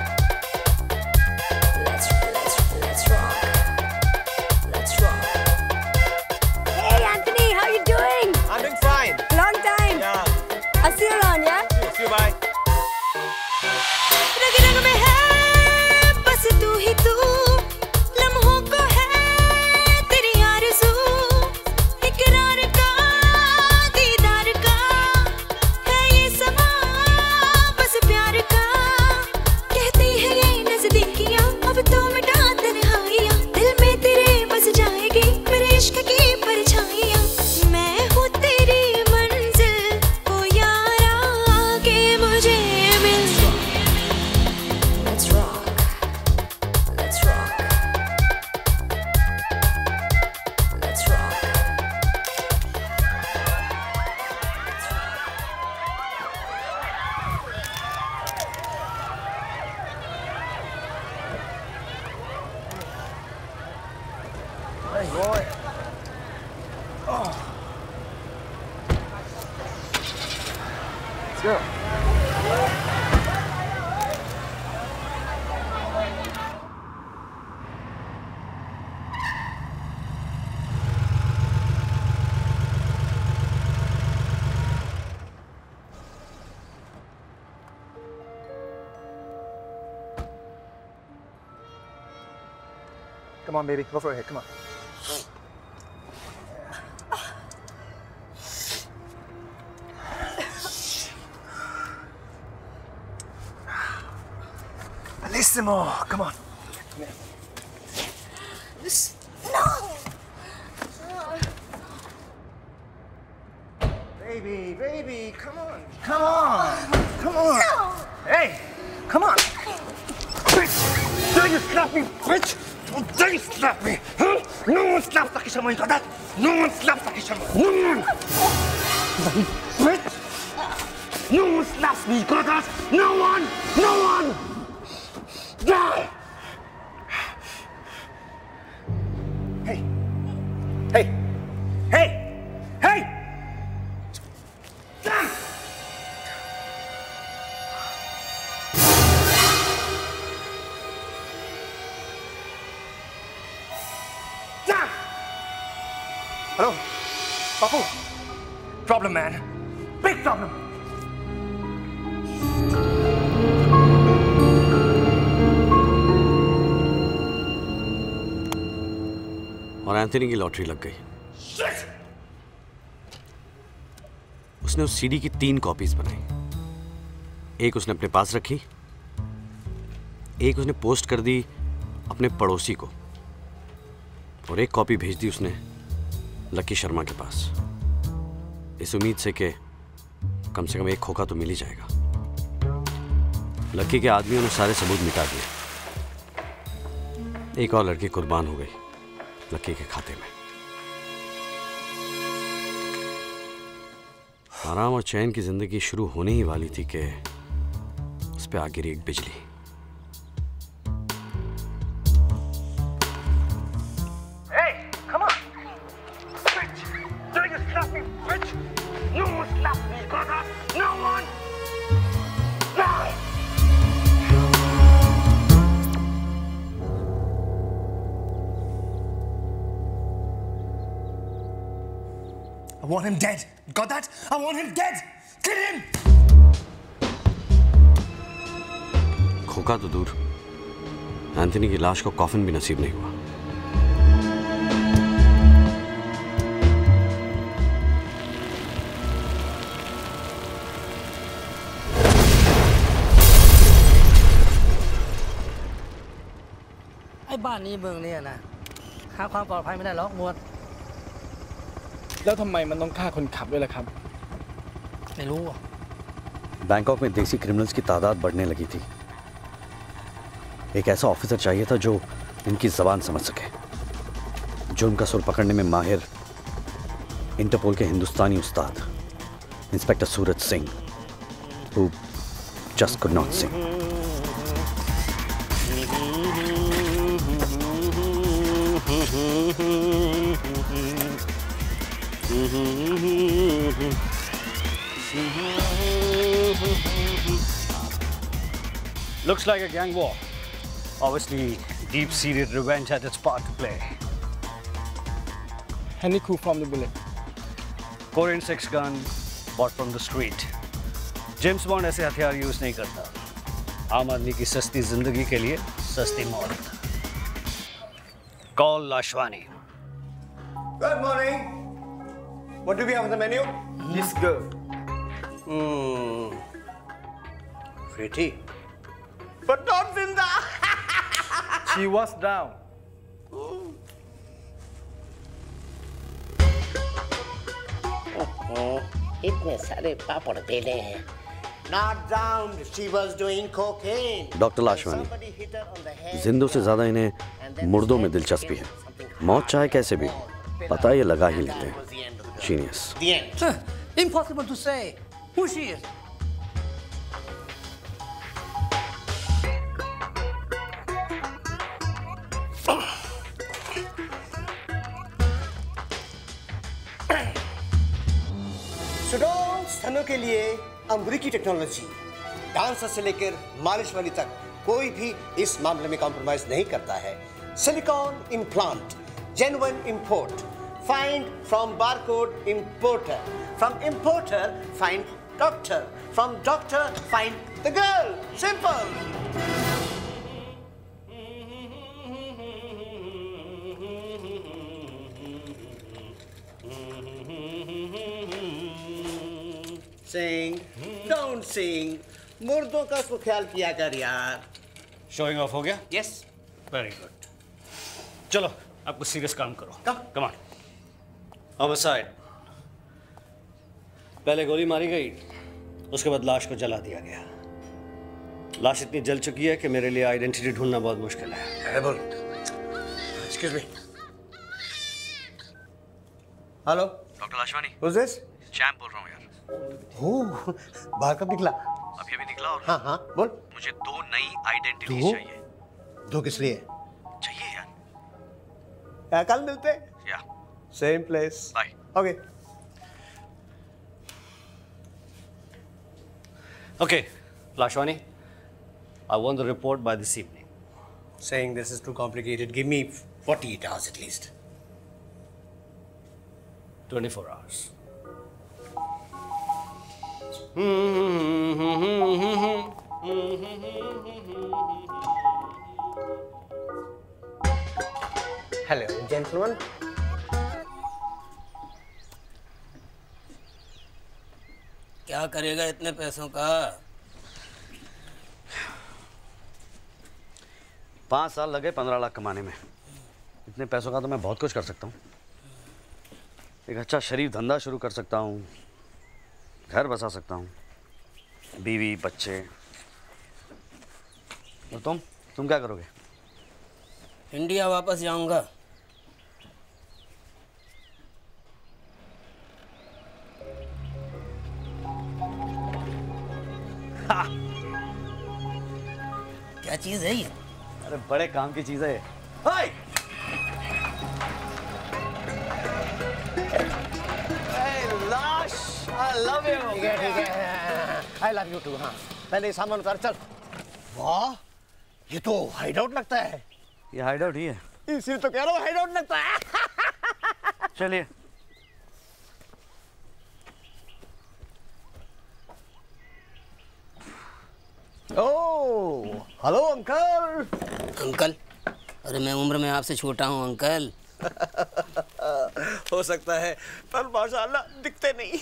Speaker 15: Let's rock. Let's rock.
Speaker 11: Hey Anthony, how you doing?
Speaker 19: I'm doing fine.
Speaker 11: Long time.
Speaker 19: Yeah.
Speaker 11: I'll see you around, yeah?
Speaker 19: See you, bye.
Speaker 15: रग रग में है बस तू ही तू, लम्हों को है तेरी आरज़ू, इकरार का दीदार का है ये समा बस प्यार का। कहती है ये नज़दीकियाँ अब तो मिटा तन्हाइयाँ, दिल में तेरे बस जाएगी मेरे इश्क की परछाइयाँ। मैं हूँ तेरी मंजिल, ओ यारा के मुझे मिल। Let's rock. Let's rock. Let's rock.
Speaker 19: Hey, boy. Oh. Let's go. Come on, baby. Go for a hit. Come on. Bellissimo. Come on. Come here.
Speaker 11: No!
Speaker 19: Baby, come on. Come on. Come on.
Speaker 11: No!
Speaker 19: Hey, come on. Bitch! Dare you slap me, bitch? How dare you slap me? Huh? No one slaps Lucky Sharma, you got that? No one slaps Lucky Sharma. No one! Bitch! No one slaps me, you got that? No one! No one! Die! Hey! Hey! Hey! Hey! Damn! Hello? Papu? Problem, man. Big problem.
Speaker 10: और एंथनी की लॉटरी लग गई। उसने उस सीडी की 3 कॉपीज बनाई। एक उसने अपने पास रखी, एक उसने पोस्ट कर दी अपने पड़ोसी को, और एक कॉपी भेज दी उसने लकी शर्मा के पास, इस उम्मीद से कि कम से कम एक खोखा तो मिल ही जाएगा। लकी के आदमियों ने सारे सबूत मिटा दिए। एक और लड़की कुर्बान हो गई लकी के खाते में। आराम और चैन की जिंदगी शुरू होने ही वाली थी कि उस पे आ गिरी एक बिजली।
Speaker 19: Hey, come on! Bitch! Dare you slap me, bitch? No one slaps me, got that? No one! Die! I want him dead. Got that? I want him dead. Kill him.
Speaker 10: खोखा तो दूर, एंथनी की लाश को कॉफिन भी नसीब नहीं हुआ।
Speaker 18: ไอ้บ้านนี้เมืองนี้นะหาความปลอดภัยไม่ได้หรอกมวล
Speaker 16: แล้วทำไมมันต้องฆ่าคนขับด้วยล่ะครับ
Speaker 18: ไม่รู้
Speaker 14: बैंकॉक में देसी क्रिमिनल्स की तादाद बढ़ने लगी थी। एक ऐसा ऑफिसर चाहिए था जो इनकी जबान समझ सके, जो उनका सुर पकड़ने में माहिर, इंटरपोल के हिंदुस्तानी उस्ताद।
Speaker 10: Inspector Suraj Singh, who just could not sing.
Speaker 18: Looks like a gang war. Obviously, deep-seated revenge had its part to play.
Speaker 16: Any coup from the bullet?
Speaker 18: Korean 6 gun bought from the street. James Bond ऐसे हथियार यूज नहीं करता. आम आदमी की सस्ती जिंदगी के लिए सस्ती मौत. Call लाशवानी.
Speaker 19: Good morning. What do we have on the menu?
Speaker 13: This girl.
Speaker 19: Pretty. But not Zinda.
Speaker 13: She was down.
Speaker 19: इतने सारे पापड़ बेले हैं. Not down. She was doing cocaine.
Speaker 10: Doctor Lashwani, जिंदों से ज्यादा इन्हें मुर्दों में दिलचस्पी है. मौत चाहे कैसे भी, पता ये लगा ही लेते हैं. Genius.
Speaker 19: The end.
Speaker 4: Impossible to say who she is.
Speaker 19: सुडोल स्तनों के लिए अमरीकी टेक्नोलॉजी, डांसर से लेकर मालिश वाली तक कोई भी इस मामले में कॉम्प्रोमाइज नहीं करता है. Silicone implant, genuine import, find from barcode importer, from importer find doctor, from doctor find the girl. Simple. Sing, don't sing. मुर्दों का उसको ख्याल किया कर यार.
Speaker 18: Showing off हो गया?
Speaker 19: Yes.
Speaker 18: Very good. चलो, अब कुछ सीरियस काम करो. Come on. Homicide. पहले गोली मारी गई, उसके बाद लाश को जला दिया गया. लाश इतनी जल चुकी है कि मेरे लिए आइडेंटिटी ढूंढना बहुत मुश्किल है.
Speaker 19: Excuse me. Hello.
Speaker 10: Doctor Lashwani,
Speaker 19: Who's this?
Speaker 10: Champ बोल रहा हूँ यार.
Speaker 19: बाहर कब निकला?
Speaker 10: अभी निकला. और
Speaker 19: हाँ बोल.
Speaker 10: मुझे 2 नई आइडेंटिटीज चाहिए.
Speaker 19: 2 किस लिए?
Speaker 10: चाहिए यार.
Speaker 19: कल मिलते.
Speaker 10: या.
Speaker 19: Same place.
Speaker 10: Bye.
Speaker 19: Okay.
Speaker 18: Okay, Lashwani, I want the report by this evening.
Speaker 19: Saying this is too complicated. Give me 48 hours at least.
Speaker 18: 24 hours.
Speaker 19: Hello, gentlemen.
Speaker 18: क्या करेगा इतने पैसों का?
Speaker 10: 5 साल लगे 15 लाख कमाने में. इतने पैसों का तो मैं बहुत कुछ कर सकता हूँ. एक अच्छा शरीफ धंधा शुरू कर सकता हूँ, घर बसा सकता हूँ, बीवी बच्चे. और तुम क्या करोगे?
Speaker 18: इंडिया वापस जाऊंगा. क्या चीज है ये?
Speaker 10: अरे बड़े काम की चीज है.
Speaker 19: लाश, I love you. ठीक है. I love you too. हाँ. पहले सामान उतार चल. वाह, ये तो हाइडआउट लगता है.
Speaker 10: ये हाइडआउट ही है.
Speaker 19: इसी तो कह रहा हूँ हाइडआउट लगता है.
Speaker 10: चलिए.
Speaker 19: Oh, hello uncle.
Speaker 18: अंकल? अरे मैं उम्र में आपसे छोटा हूँ अंकल.
Speaker 19: हो सकता है, पर माशाल्लाह दिखते नहीं.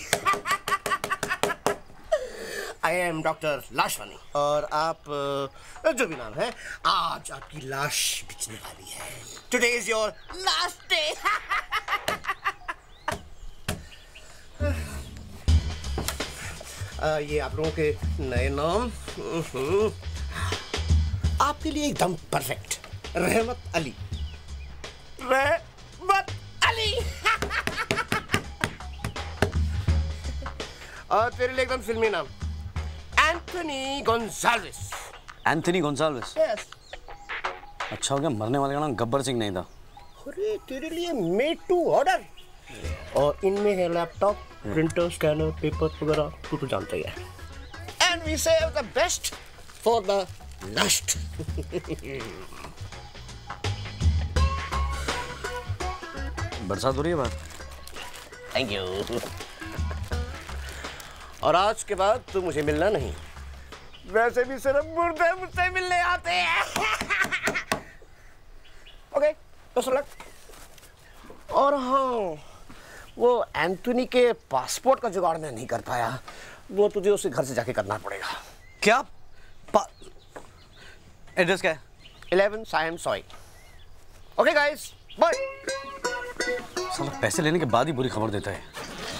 Speaker 19: आई एम डॉक्टर लाशवानी और आप जो भी नाम है, आज आपकी लाश बिकने वाली है. Today is your last day. ये आप लोगों के नए नाम. आपके लिए एकदम परफेक्ट. रहमत अली. रहमत अली. और तेरे लिए एकदम फिल्मी नाम, Anthony Gonsalves.
Speaker 14: Anthony Gonsalves?
Speaker 19: Yes.
Speaker 14: अच्छा हो गया मरने वाले का नाम गब्बर सिंह नहीं था।
Speaker 19: अरे तेरे लिए मेड टू ऑर्डर, और इनमें है लैपटॉप, प्रिंटर, स्कैनर, पेपर वगैरह, तू तो जानता ही है। And we save the best for the last.
Speaker 14: बरसात हो रही है बाहर।
Speaker 19: Thank you. और आज के बाद तू मुझे मिलना नहीं, वैसे भी सिर्फ मुर्दे मुझसे मिलने आते हैं। Okay, best of luck. और हाँ, वो एंथनी के पासपोर्ट का जुगाड़ मैं नहीं कर पाया, वो तुझे उसके घर से जाके करना पड़ेगा।
Speaker 14: क्या? एड्रेस क्या है?
Speaker 19: 11 Siam soi. Okay guys, bye.
Speaker 14: साला पैसे लेने के बाद ही बुरी खबर देता है।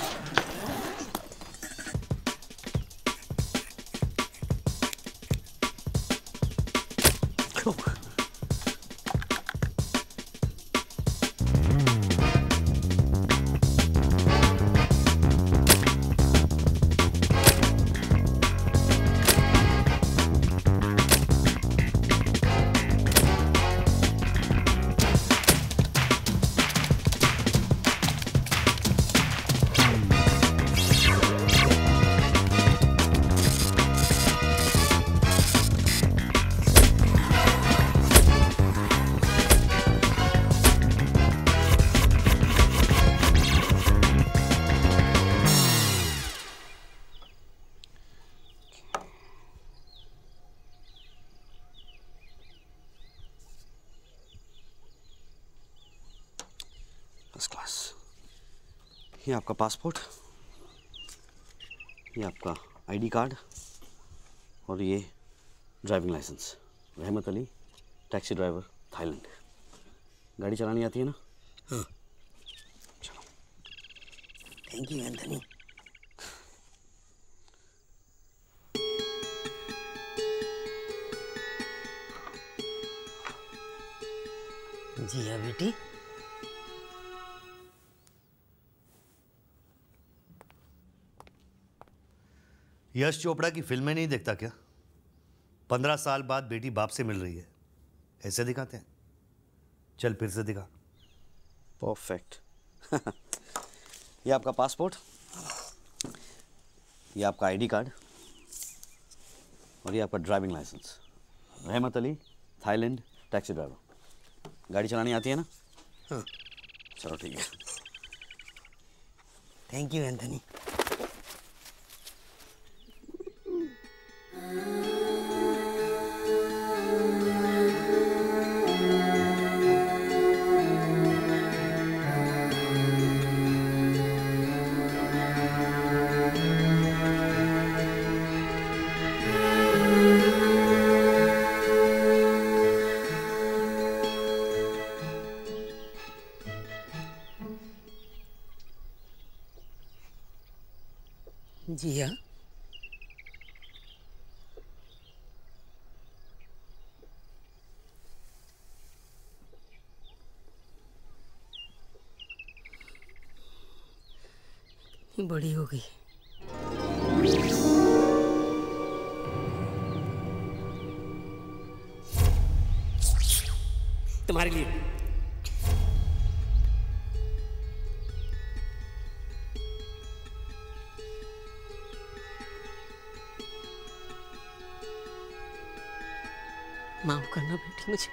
Speaker 14: ये आपका पासपोर्ट, ये आपका आईडी कार्ड, और ये ड्राइविंग लाइसेंस। रहमत अली, टैक्सी ड्राइवर, थाईलैंड। गाड़ी चलानी आती है ना? हाँ। चलो।
Speaker 19: Thank you Anthony. जी हाँ बेटी।
Speaker 1: यश चोपड़ा की फिल्में नहीं देखता क्या? 15 साल बाद बेटी बाप से मिल रही है, ऐसे दिखाते हैं। चल फिर से दिखा।
Speaker 14: परफेक्ट। ये आपका पासपोर्ट, ये आपका आईडी कार्ड, और ये आपका ड्राइविंग लाइसेंस। रहमत अली, थाईलैंड, टैक्सी ड्राइवर। गाड़ी चलानी आती है ना?
Speaker 19: हाँ।
Speaker 14: चलो ठीक है।
Speaker 19: Thank you Anthony. जी हाँ। बड़ी हो गई। तुम्हारे लिए। माफ करना बेटी मुझे।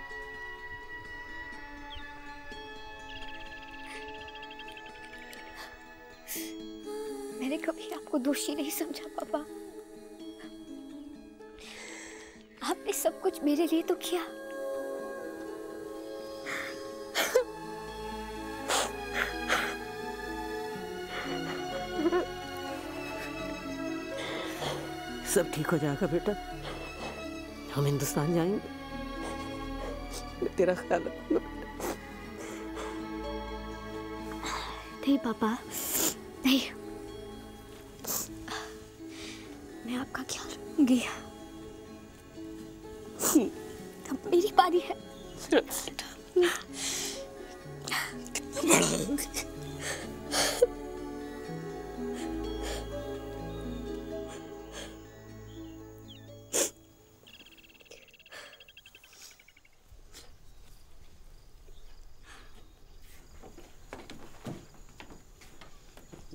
Speaker 11: मैंने कभी आपको दोषी नहीं समझा पापा। आपने सब कुछ मेरे लिए तो किया।
Speaker 19: सब ठीक हो जाएगा बेटा, हम हिंदुस्तान जाएंगे, मैं तेरा ख्याल रखूंगा।
Speaker 11: नहीं पापा, नहीं, मैं आपका ख्याल रखूंगी। अब मेरी बारी है।
Speaker 19: कितना बड़ा हो गया।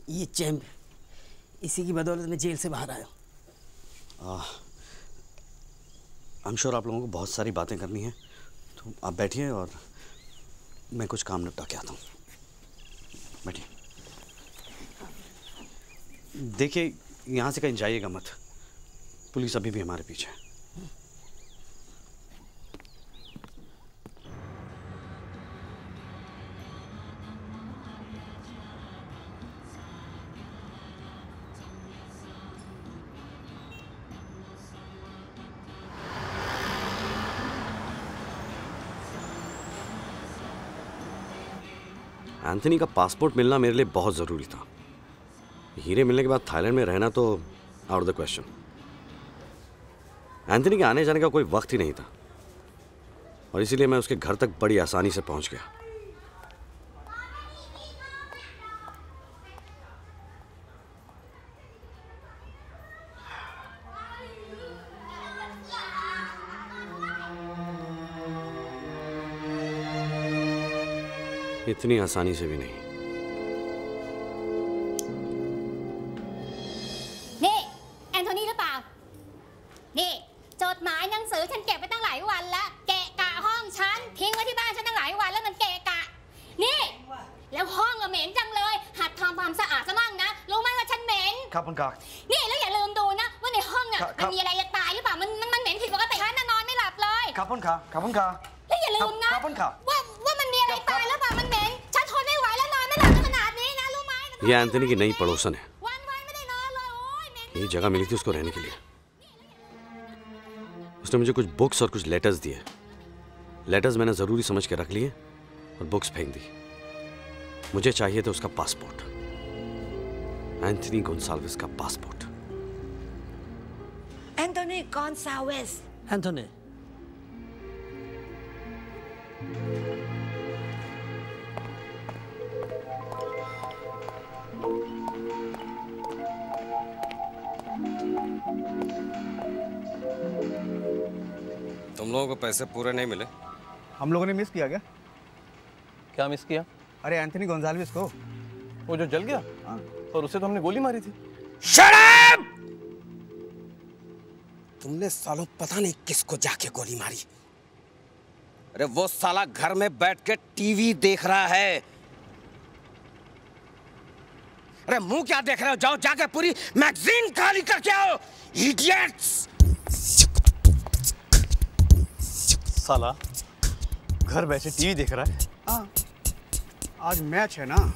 Speaker 2: ये चैम्प, इसी की बदौलत मैं जेल से बाहर आया हूँ।
Speaker 14: आई एम श्योर आप लोगों को बहुत सारी बातें करनी है, तो आप बैठिए और मैं कुछ काम निपटा के आता हूँ। बैठिए। देखिए, यहाँ से कहीं जाइएगा मत, पुलिस अभी भी हमारे पीछे है। एंथनी का पासपोर्ट मिलना मेरे लिए बहुत ज़रूरी था। हीरे मिलने के बाद थाईलैंड में रहना तो out of the question. Anthony के आने जाने का कोई वक्त ही नहीं था और इसीलिए मैं उसके घर तक बड़ी आसानी से पहुंच गया। इतनी आसानी से भी नहीं।
Speaker 11: นี่แอนโทนีหรือเปล่านี่จดหมายหนังสือฉันเก็บไว้ตั้งหลายวันแล้วเกะกะห้องฉันทิ้งไว้ที่บ้านฉันตั้งหลายวันแล้วมันเกะกะนี่แล้วห้องเหม็นจังเลยหัดทำความสะอาดซะบ้างนะรู้ไหมว่าฉันเหม็น
Speaker 19: ครับคุณกา
Speaker 11: นี่แล้วอย่าลืมดูนะว่าในห้องน่ะมันมีอะไรจะตายหรือเปล่ามันเหม็นผิดปกติฉันนอนไม่หลับเลย
Speaker 19: ครับคุณกาครับคุณกา
Speaker 11: แล้วอย่าลืมนะว่ามันมีอะไรตายหรือเปล่ามันเหม็นฉันทนไม่ไหวแล้วนอนไม่หลับขนาดนี้นะรู้ไหม
Speaker 14: ये एंथनी की नई पड़ोसन है। ये जगह मिली थी उसको रहने के लिए। उसने मुझे कुछ बुक्स और कुछ लेटर्स दिए। लेटर्स मैंने जरूरी समझ के रख लिए और बुक्स फेंक दी। मुझे चाहिए था उसका पासपोर्ट, एंथनी गोंसाल्विस का पासपोर्ट।
Speaker 15: एंथोनी गोंसाल्विस।
Speaker 2: एंथोनी
Speaker 10: तुम लोगों को पैसे पूरे नहीं मिले?
Speaker 5: हम लोगों ने मिस किया क्या?
Speaker 6: क्या मिस किया?
Speaker 5: अरे एंथनी गोंजाल्विस को,
Speaker 6: वो जो जल गया। और उसे तो हमने गोली मारी थी।
Speaker 2: Shut up! तुमने सालों पता नहीं किसको जाके गोली मारी। अरे वो साला घर में बैठ के टीवी देख रहा है। अरे मुंह क्या देख रहे हो? जाओ जाके पूरी मैगजीन खाली करके आओ, इडियट्स।
Speaker 5: साला घर बैठे टीवी देख रहा है। हाँ, आज मैच है ना।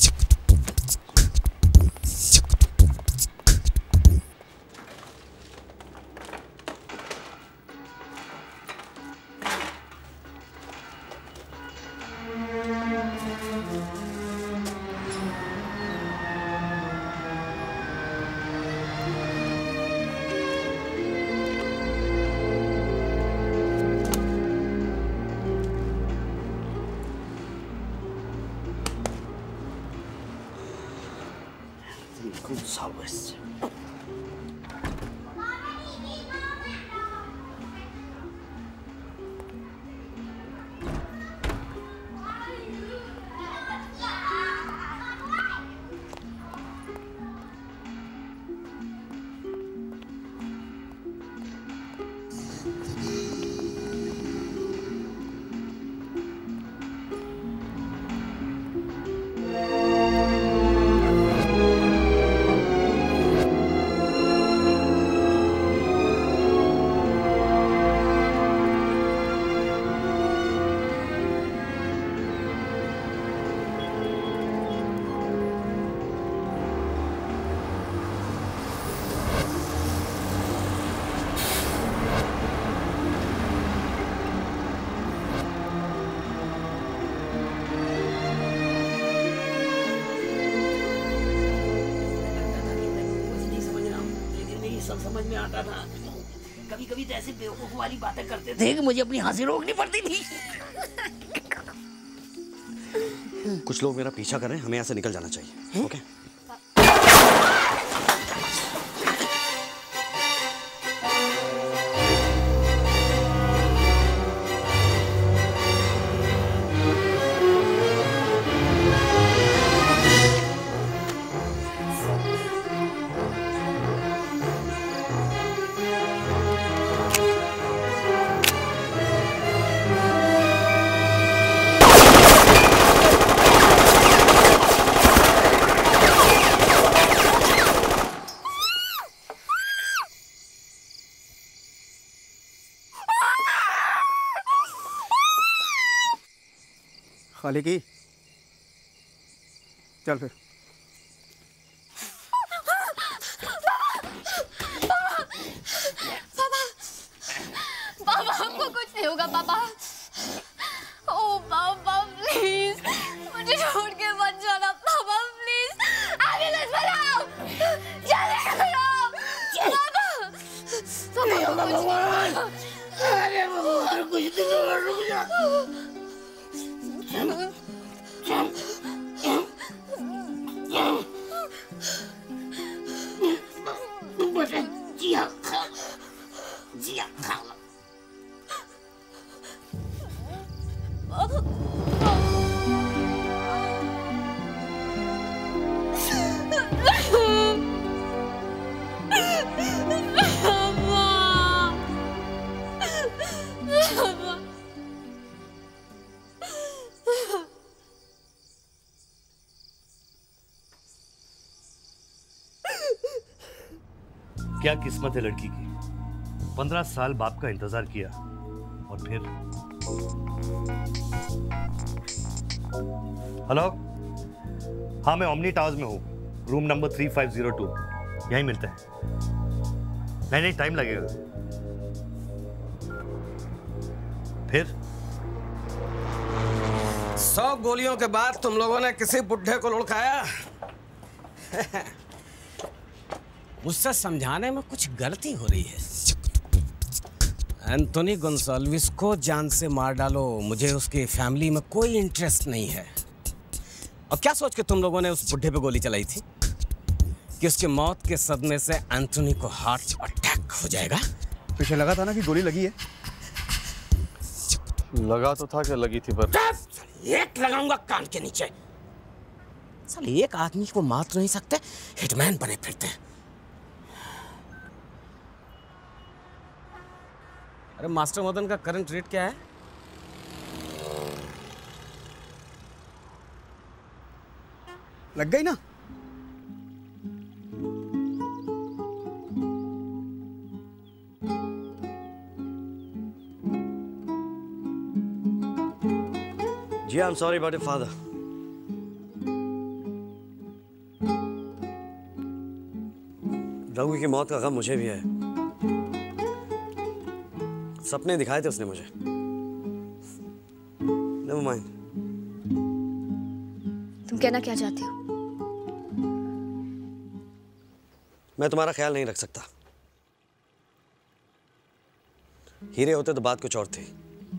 Speaker 14: Gonsalves.
Speaker 15: समझ में आता था। कभी कभी तो ऐसी बेवकूफ वाली बातें करते थे कि मुझे अपनी हंसी रोकनी पड़ती थी।
Speaker 14: कुछ लोग मेरा पीछा कर रहे हैं, हमें यहाँ से निकल जाना चाहिए। ओके?
Speaker 5: खाली की। चल फिर।
Speaker 12: पापा हमको कुछ नहीं होगा पापा। ओ पापा प्लीज मुझे छोड़ के मत जाना पापा प्लीज। एम्बुलेंस बुलाओ जल्दी बुलाओ पापा।
Speaker 19: नहीं होगा भगवान। अरे भगवान कुछ नहीं होगा, रुक जा। बच्चा जिया खा लो, जिया खा लो।
Speaker 1: क्या किस्मत है लड़की की। 15 साल बाप का इंतजार किया और फिर। हेलो, हाँ मैं ओमनी टावर्स में हूँ, रूम नंबर 3502। यहीं मिलते हैं। नहीं टाइम लगेगा। फिर
Speaker 2: 100 गोलियों के बाद तुम लोगों ने किसी बुढ़े को लुढ़काया। मुझसे समझाने में कुछ गलती हो रही है। एंथोनी गोंसाल्विस को जान से मार डालो, मुझे उसकी फैमिली में कोई इंटरेस्ट नहीं है। और क्या सोच के तुम लोगों ने उस बुढ़े पे गोली चलाई थी कि उसकी मौत के सदमे से एंथोनी को हार्ट अटैक हो जाएगा?
Speaker 5: पीछे लगा था ना कि गोली लगी है।
Speaker 6: लगा तो था क्या लगी थी, पर
Speaker 2: एक लगाऊंगा कान के नीचे। साले एक आदमी को मार तो नहीं सकते, हिटमैन बने फिरते हैं। अरे मास्टर मदन का करंट रेट क्या है?
Speaker 5: लग गई ना।
Speaker 10: जी I am sorry about your father. Raghu की मौत का गम मुझे भी है। सपने दिखाए थे उसने मुझे। Never mind.
Speaker 12: तुम कहना क्या चाहते हो?
Speaker 10: मैं तुम्हारा ख्याल नहीं रख सकता। हीरे होते तो बात कुछ और थी।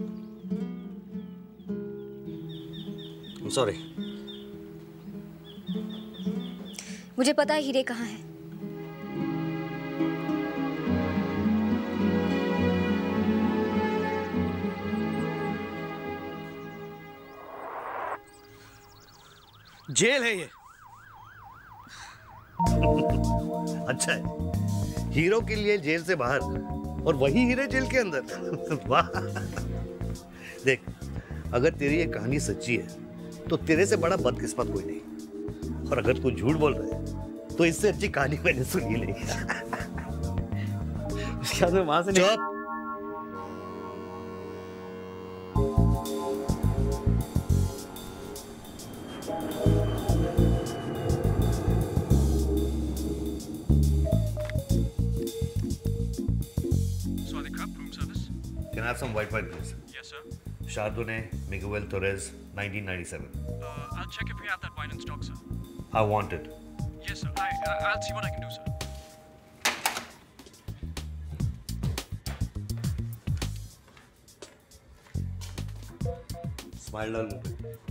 Speaker 10: सॉरी।
Speaker 12: मुझे पता है हीरे कहाँ है।
Speaker 10: जेल है ये।
Speaker 1: अच्छा है, हीरो के लिए जेल से बाहर और वही हीरे जेल के अंदर। वाह। देख, अगर तेरी ये कहानी सच्ची है तो तेरे से बड़ा बदकिस्मत कोई नहीं। और अगर तू झूठ बोल रहा है तो इससे अच्छी कहानी मैंने सुनी नहीं।
Speaker 5: उसके बाद वहां से
Speaker 1: चुप। Can I have some white wine, please?
Speaker 20: Yes, sir.
Speaker 1: Chardonnay, Miguel Torres, 1997.
Speaker 20: I'll check if we have that wine in stock, sir.
Speaker 1: I want it.
Speaker 20: Yes, sir. I'll see what I can do, sir.
Speaker 1: Smile डाल मुंह पे।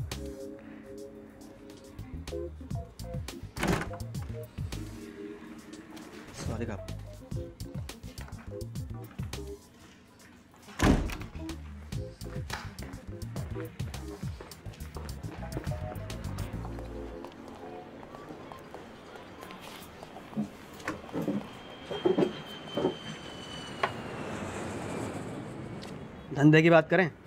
Speaker 5: सॉरी का। धंधे की बात करें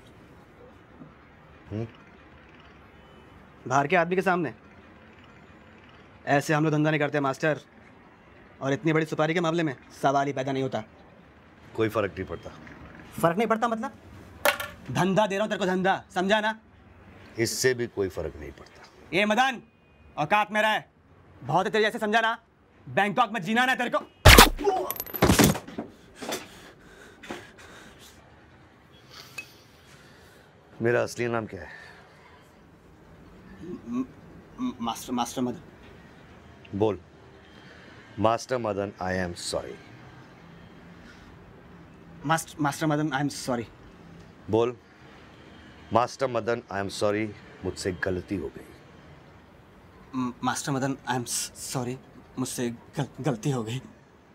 Speaker 5: बाहर के आदमी के सामने, ऐसे हम लोग धंधा नहीं करते मास्टर। और इतनी बड़ी सुपारी के मामले में सवाल ही पैदा नहीं होता।
Speaker 1: कोई फर्क नहीं पड़ता।
Speaker 5: फर्क नहीं पड़ता मतलब? धंधा दे रहा हूं तेरे को, धंधा, समझा ना?
Speaker 1: इससे भी कोई फर्क नहीं पड़ता।
Speaker 5: ये मदन औकात में रहे, बहुत तेरे जैसे समझा ना, बैंकॉक में जीना ना तेरे को।
Speaker 1: मेरा असली नाम क्या है?
Speaker 5: मास्टर मदन।
Speaker 1: बोल। Master Madan, I am sorry.
Speaker 5: Master Madan, I am sorry.
Speaker 1: बोल। Master Madan, I am sorry, मुझसे गलती हो गई।
Speaker 5: Master Madan, I am sorry, मुझसे गलती हो गई।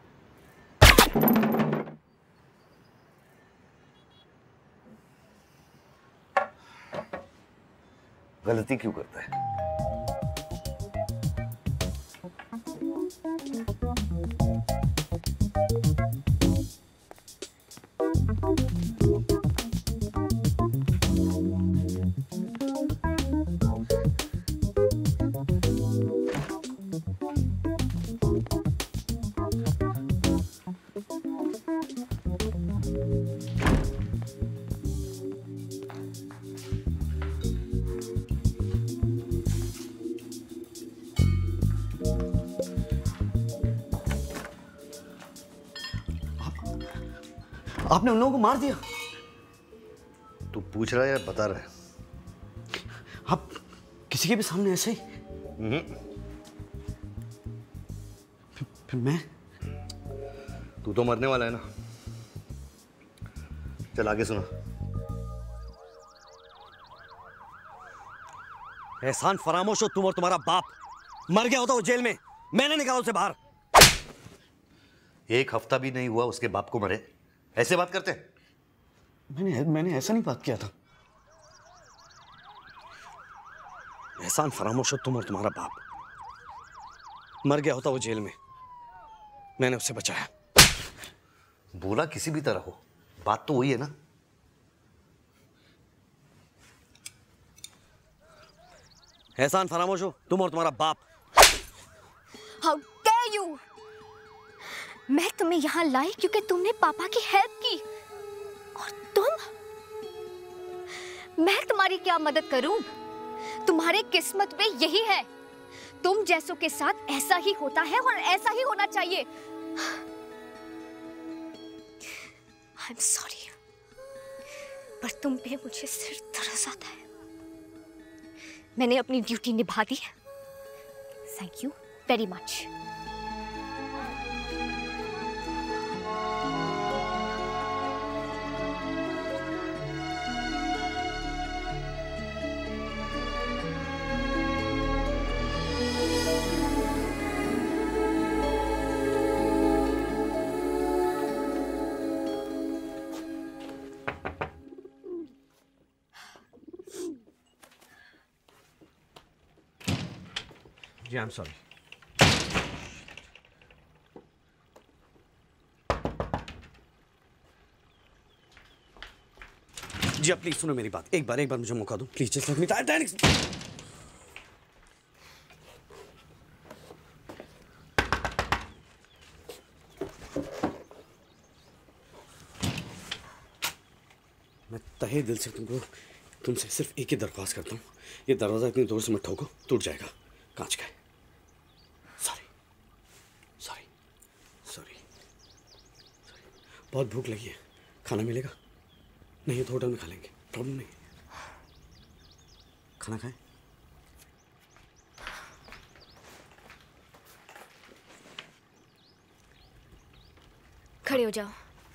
Speaker 1: गलती क्यों करता है?
Speaker 14: आपने उन लोगों को मार दिया?
Speaker 1: तू पूछ रहा है या बता रहा है?
Speaker 14: आप किसी के भी सामने ऐसे ही? फिर मैं?
Speaker 1: तू तो मरने वाला है ना। चल आगे सुना।
Speaker 14: एहसान फरामोश हो तुम और तुम्हारा बाप। मर गया होता वो जेल में, मैंने निकाला उसे बाहर।
Speaker 1: एक हफ्ता भी नहीं हुआ उसके बाप को मरे, ऐसे बात करते हैं?
Speaker 14: मैंने ऐसा नहीं बात किया था। एहसान फरामोश हो तुम और तुम्हारा बाप। मर गया होता वो जेल में, मैंने उसे बचाया।
Speaker 1: बोला किसी भी तरह हो, बात तो वही है ना।
Speaker 14: एहसान फरामोश हो तुम और तुम्हारा बाप।
Speaker 21: How dare you! मैं तुम्हें यहाँ लाई क्योंकि तुमने पापा की हेल्प की, और मैं तुम्हारी क्या मदद करूं? तुम्हारे किस्मत में यही है। तुम जैसों के साथ ऐसा ही होता है और ऐसा ही होना चाहिए। I'm sorry, पर तुम पे मुझे सिर्फ तरस आता है। मैंने अपनी ड्यूटी निभा दी है। Thank you very much.
Speaker 14: Ji, I'm sorry. जी आप प्लीज सुनो मेरी बात, एक बार मुझे मौका दो please. Just let me tight. मैं तहे दिल से तुमसे सिर्फ एक ही दरख्वास्त करता हूँ, ये दरवाजा इतनी जोर से मत ठोको, टूट जाएगा, कांच का है। सॉरी। बहुत भूख लगी है, खाना मिलेगा? नहीं तो होटल में खा लेंगे, प्रॉब्लम नहीं। खाना खाएं?
Speaker 21: खड़े हो जाओ।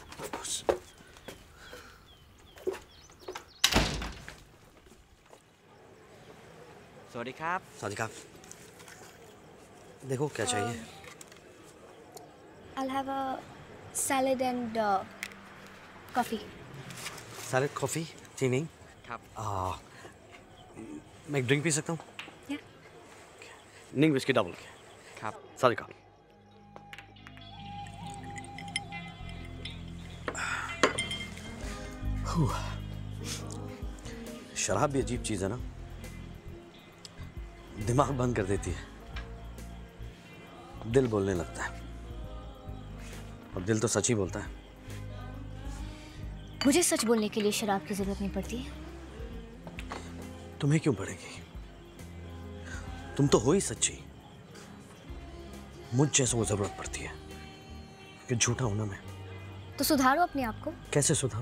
Speaker 14: सादिका, देखो क्या चाहिए?
Speaker 21: I'll have a salad and coffee.
Speaker 14: Salad, coffee, tea नहीं? मैं एक ड्रिंक पी सकता हूँ?
Speaker 21: Yeah.
Speaker 14: नहीं, विस्की डबल के। सादिका, शराब भी अजीब चीज है ना, दिमाग बंद कर देती है, दिल बोलने लगता है, और दिल तो सच ही बोलता है।
Speaker 21: मुझे सच बोलने के लिए शराब की जरूरत नहीं पड़ती।
Speaker 10: तुम्हें क्यों पड़ेगी? तुम तो हो ही सच्ची। मुझ जैसों को जरूरत पड़ती है कि झूठा हूं ना मैं।
Speaker 21: तो सुधारो अपने आप को।
Speaker 10: कैसे सुधारूं?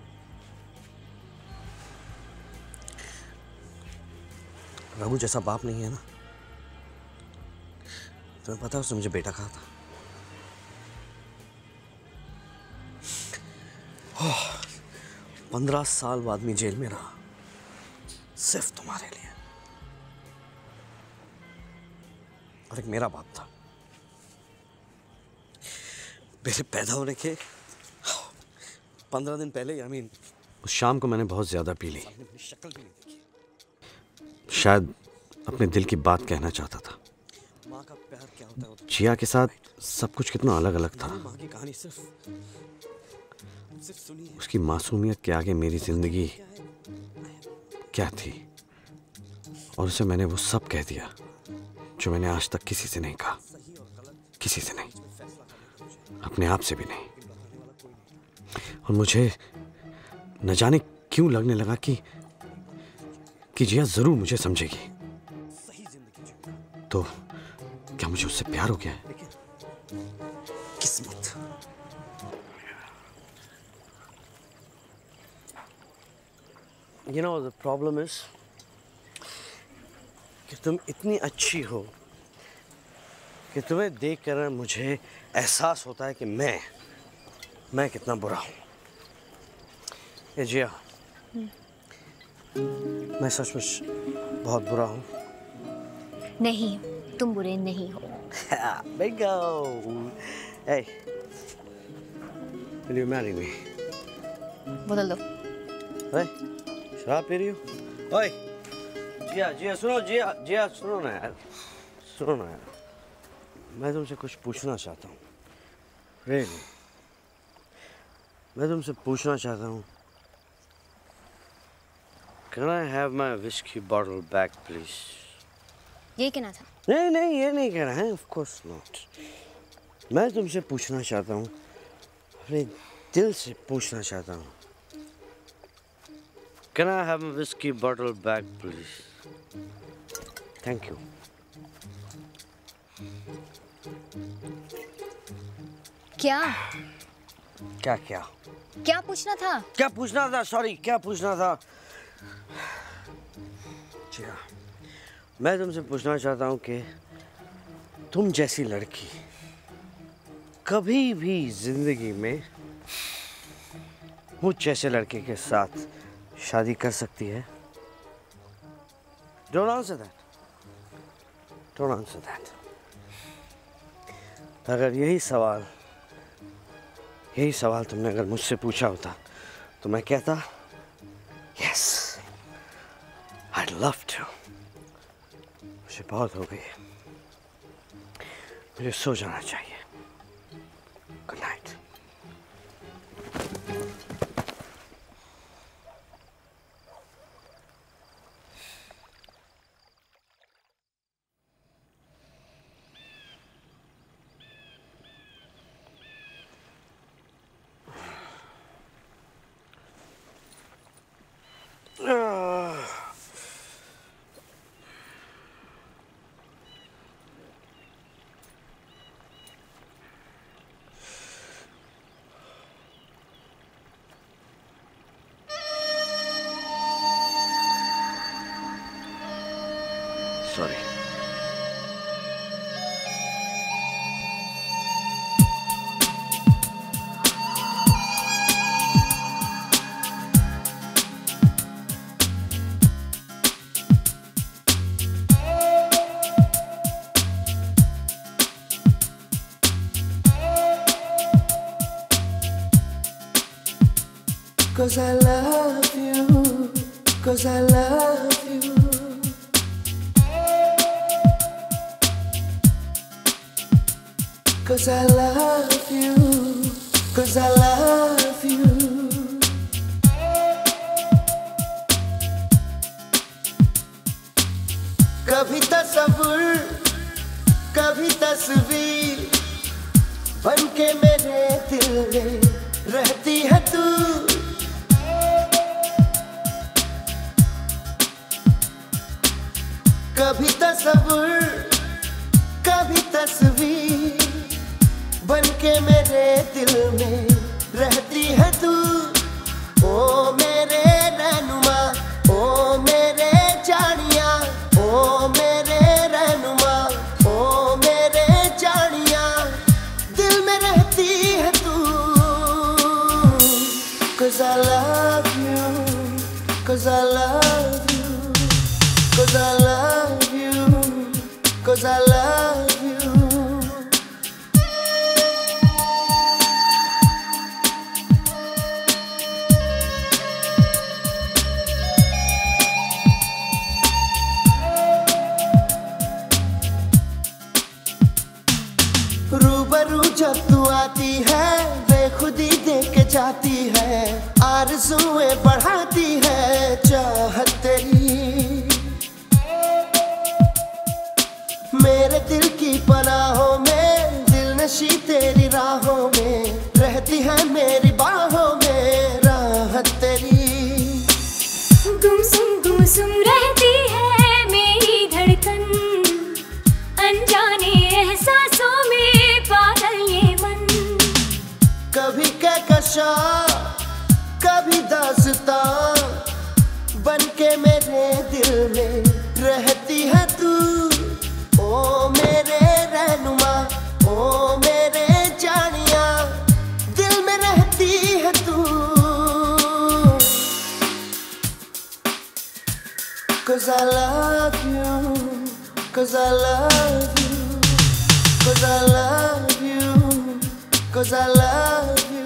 Speaker 10: रघु जैसा बाप नहीं है ना। तुम्हें पता है उसने मुझे बेटा कहा था। 15 साल वो आदमी जेल में रहा सिर्फ तुम्हारे लिए। और एक मेरा बाप था, मेरे पैदा होने के 15 दिन पहले, आई मीन उस शाम को मैंने बहुत ज्यादा पी ली। शायद अपने दिल की बात कहना चाहता था।
Speaker 2: माँ का प्यार क्या होता है?
Speaker 10: जिया के साथ सब कुछ कितना अलग अलग था।
Speaker 2: माँ की कहानी सिर्फ सुनी है।
Speaker 10: उसकी मासूमियत के आगे मेरी जिंदगी क्या थी, और उसे मैंने वो सब कह दिया जो मैंने आज तक किसी से नहीं कहा। किसी से नहीं, अपने आप से भी नहीं। और मुझे न जाने क्यों लगने लगा कि जिया जरूर मुझे समझेगी। तो क्या मुझे उससे प्यार हो गया है?
Speaker 2: किस्मत।
Speaker 10: You know, the problem is कि तुम इतनी अच्छी हो कि तुम्हें देखकर मुझे एहसास होता है कि मैं कितना बुरा हूँ। ये जिया, मैं सचमुच बहुत बुरा हूँ।
Speaker 21: नहीं, तुम बुरे नहीं हो।
Speaker 10: Bingo! Hey, will you marry me?
Speaker 21: बदल दो।
Speaker 10: Hey, शराब पी रही हो? ओए, जिया सुनो, जिया सुनो ना यार, सुनो ना यार। मैं तुमसे कुछ पूछना चाहता हूँ। Really? मैं तुमसे पूछना चाहता हूँ। Can I have my whiskey bottle back, please?
Speaker 21: ये कहना था?
Speaker 10: नहीं, ये नहीं कहना है। Of course not. मैं तुमसे पूछना चाहता हूँ, अपने दिल से पूछना चाहता हूँ। Can I have my whiskey bottle back, please? Thank you.
Speaker 21: क्या?
Speaker 10: क्या
Speaker 21: पूछना था?
Speaker 10: क्या पूछना था? सॉरी, क्या पूछना था? जिया, मैं तुमसे पूछना चाहता हूँ कि तुम जैसी लड़की कभी भी जिंदगी में मुझ जैसे लड़के के साथ शादी कर सकती है? Don't answer that. Don't answer that. अगर यही सवाल तुमने अगर मुझसे पूछा होता तो मैं कहता yes, I'd love to. मुझे बहुत हो गई है, मुझे सो जाना चाहिए। Good night. Sorry.
Speaker 3: Cause I love you, cause I love you. Cause I love you, cause I love you. कभी तस्वीर, कभी तस्वीर बनके मेरे दिल में रहती है तू।
Speaker 7: कभी तस्वीर कभी तस्वीर बनके मेरे दिल में रहती है तू। ओ मेरे रहनुमा, ओ मेरे जानिया, ओ मेरे रहनुमा, ओ मेरे जानिया, दिल में रहती है तू। 'Cause I love you, 'cause I love you, 'cause I love you, 'cause I love you. रूबरू जब तू आती है बेखुदी दे के जाती है, आरज़ुएं बढ़ाती है चाहत तेरी। मेरे दिल की पनाहों में दिलनशी तेरी राहों में रहती है, मेरी बाहों में राहत तेरी।
Speaker 15: गुमसुम रहती है मेरी धड़कन, अनजाने एहसासों में पागल ये मन।
Speaker 7: कभी कहकशा कभी दास्तां बनके मेरे दिल में रहती है तू। ओ मेरे रहनुमा, ओ मेरे जानिया, दिल में रहती है तू। 'Cause I love you, 'cause I love you, 'cause I love you, 'cause I love you.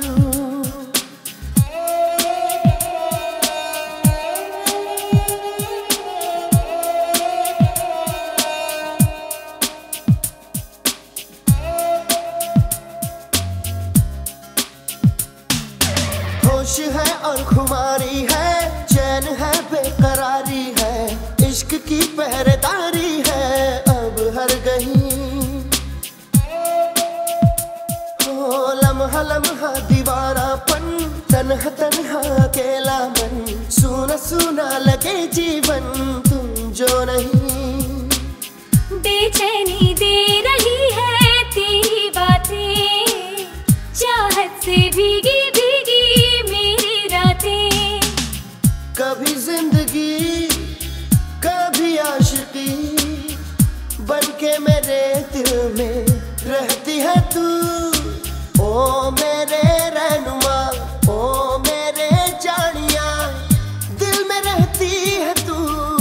Speaker 7: होश है और खुमारी है, चैन है बेकरारी है, इश्क की पहरेदारी है अब हर कहीं। हो लम्हा लम्हा दीवारापन, तन्हा तन्हा अकेला मन, सूना सूना लगे जीवन तुम जो नहीं।
Speaker 15: बेचैनी दे रही है तेरी बातें, चाहत से भीगी भीगी मेरी रातें।
Speaker 7: कभी जिंदगी कभी आशिकी बनके मेरे दिल में रहती है तू। ओ मेरे रहनुमा, ओ मेरे जानिया, दिल में रहती है तू।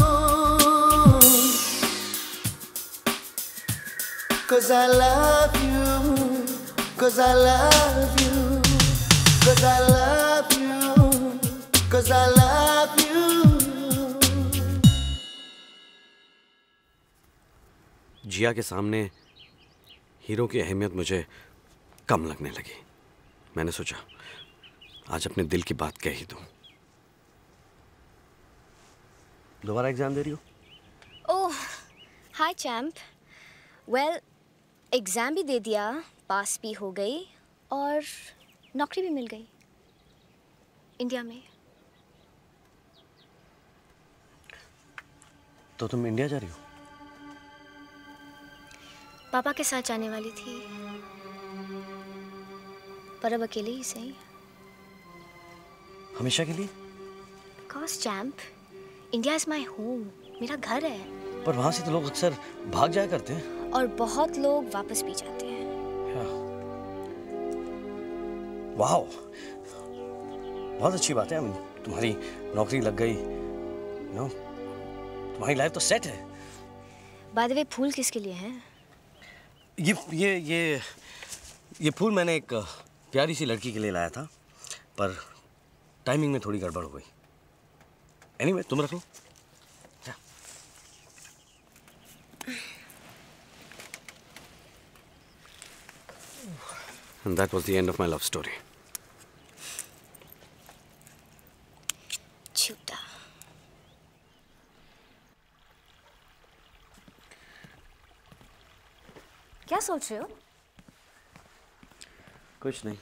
Speaker 7: 'Cause I love you, 'cause I love you, 'cause I love you, 'cause I love you.
Speaker 10: जिया के सामने हीरो की अहमियत मुझे कम लगने लगी। मैंने सोचा आज अपने दिल की बात कह ही दूं। दोबारा एग्जाम दे रही हो?
Speaker 21: Oh hi champ. Well exam भी दे दिया, पास भी हो गई और नौकरी भी मिल गई इंडिया में।
Speaker 10: तो तुम इंडिया जा रही हो?
Speaker 21: पापा के साथ जाने वाली थी, पर अब अकेले ही सही।
Speaker 10: हमेशा के लिए?
Speaker 21: Cause champ, India is my home, मेरा घर है।
Speaker 10: पर वहां से तो लोग अक्सर भाग जाया करते हैं।
Speaker 21: और बहुत लोग वापस भी जाते हैं।
Speaker 10: वाह, बहुत अच्छी बात है। तुम्हारी नौकरी लग गई, तुम्हारी लाइफ तो सेट है।
Speaker 21: बाय द वे फूल किसके लिए हैं?
Speaker 10: ये फूल मैंने एक प्यारी सी लड़की के लिए लाया था, पर टाइमिंग में थोड़ी गड़बड़ हो गई। एनीवे, तुम रख लो। And that was the end of my love story.
Speaker 21: झूठा। क्या सोच रहे हो?
Speaker 10: कुछ नहीं।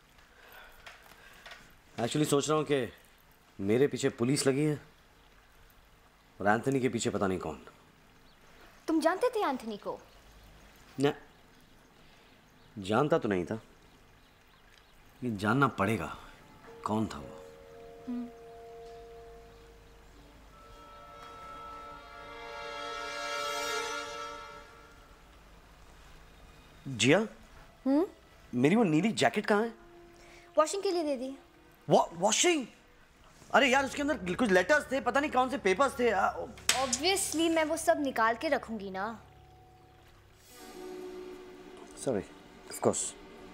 Speaker 10: एक्चुअली सोच रहा हूँ कि मेरे पीछे पुलिस लगी है
Speaker 14: और एंथनी के पीछे पता नहीं कौन।
Speaker 21: तुम जानते थे एंथनी को?
Speaker 14: न, जानता तो नहीं था, ये जानना पड़ेगा कौन था वो। जिया, मेरी वो नीली जैकेट कहाँ है?
Speaker 21: वॉशिंग के लिए दे दी।
Speaker 14: वॉशिंग? अरे यार उसके अंदर कुछ लेटर्स थे, पता नहीं कौन से पेपर्स थे।
Speaker 21: ऑब्वियसली मैं वो सब निकाल के रखूंगी ना।
Speaker 14: Sorry, of course.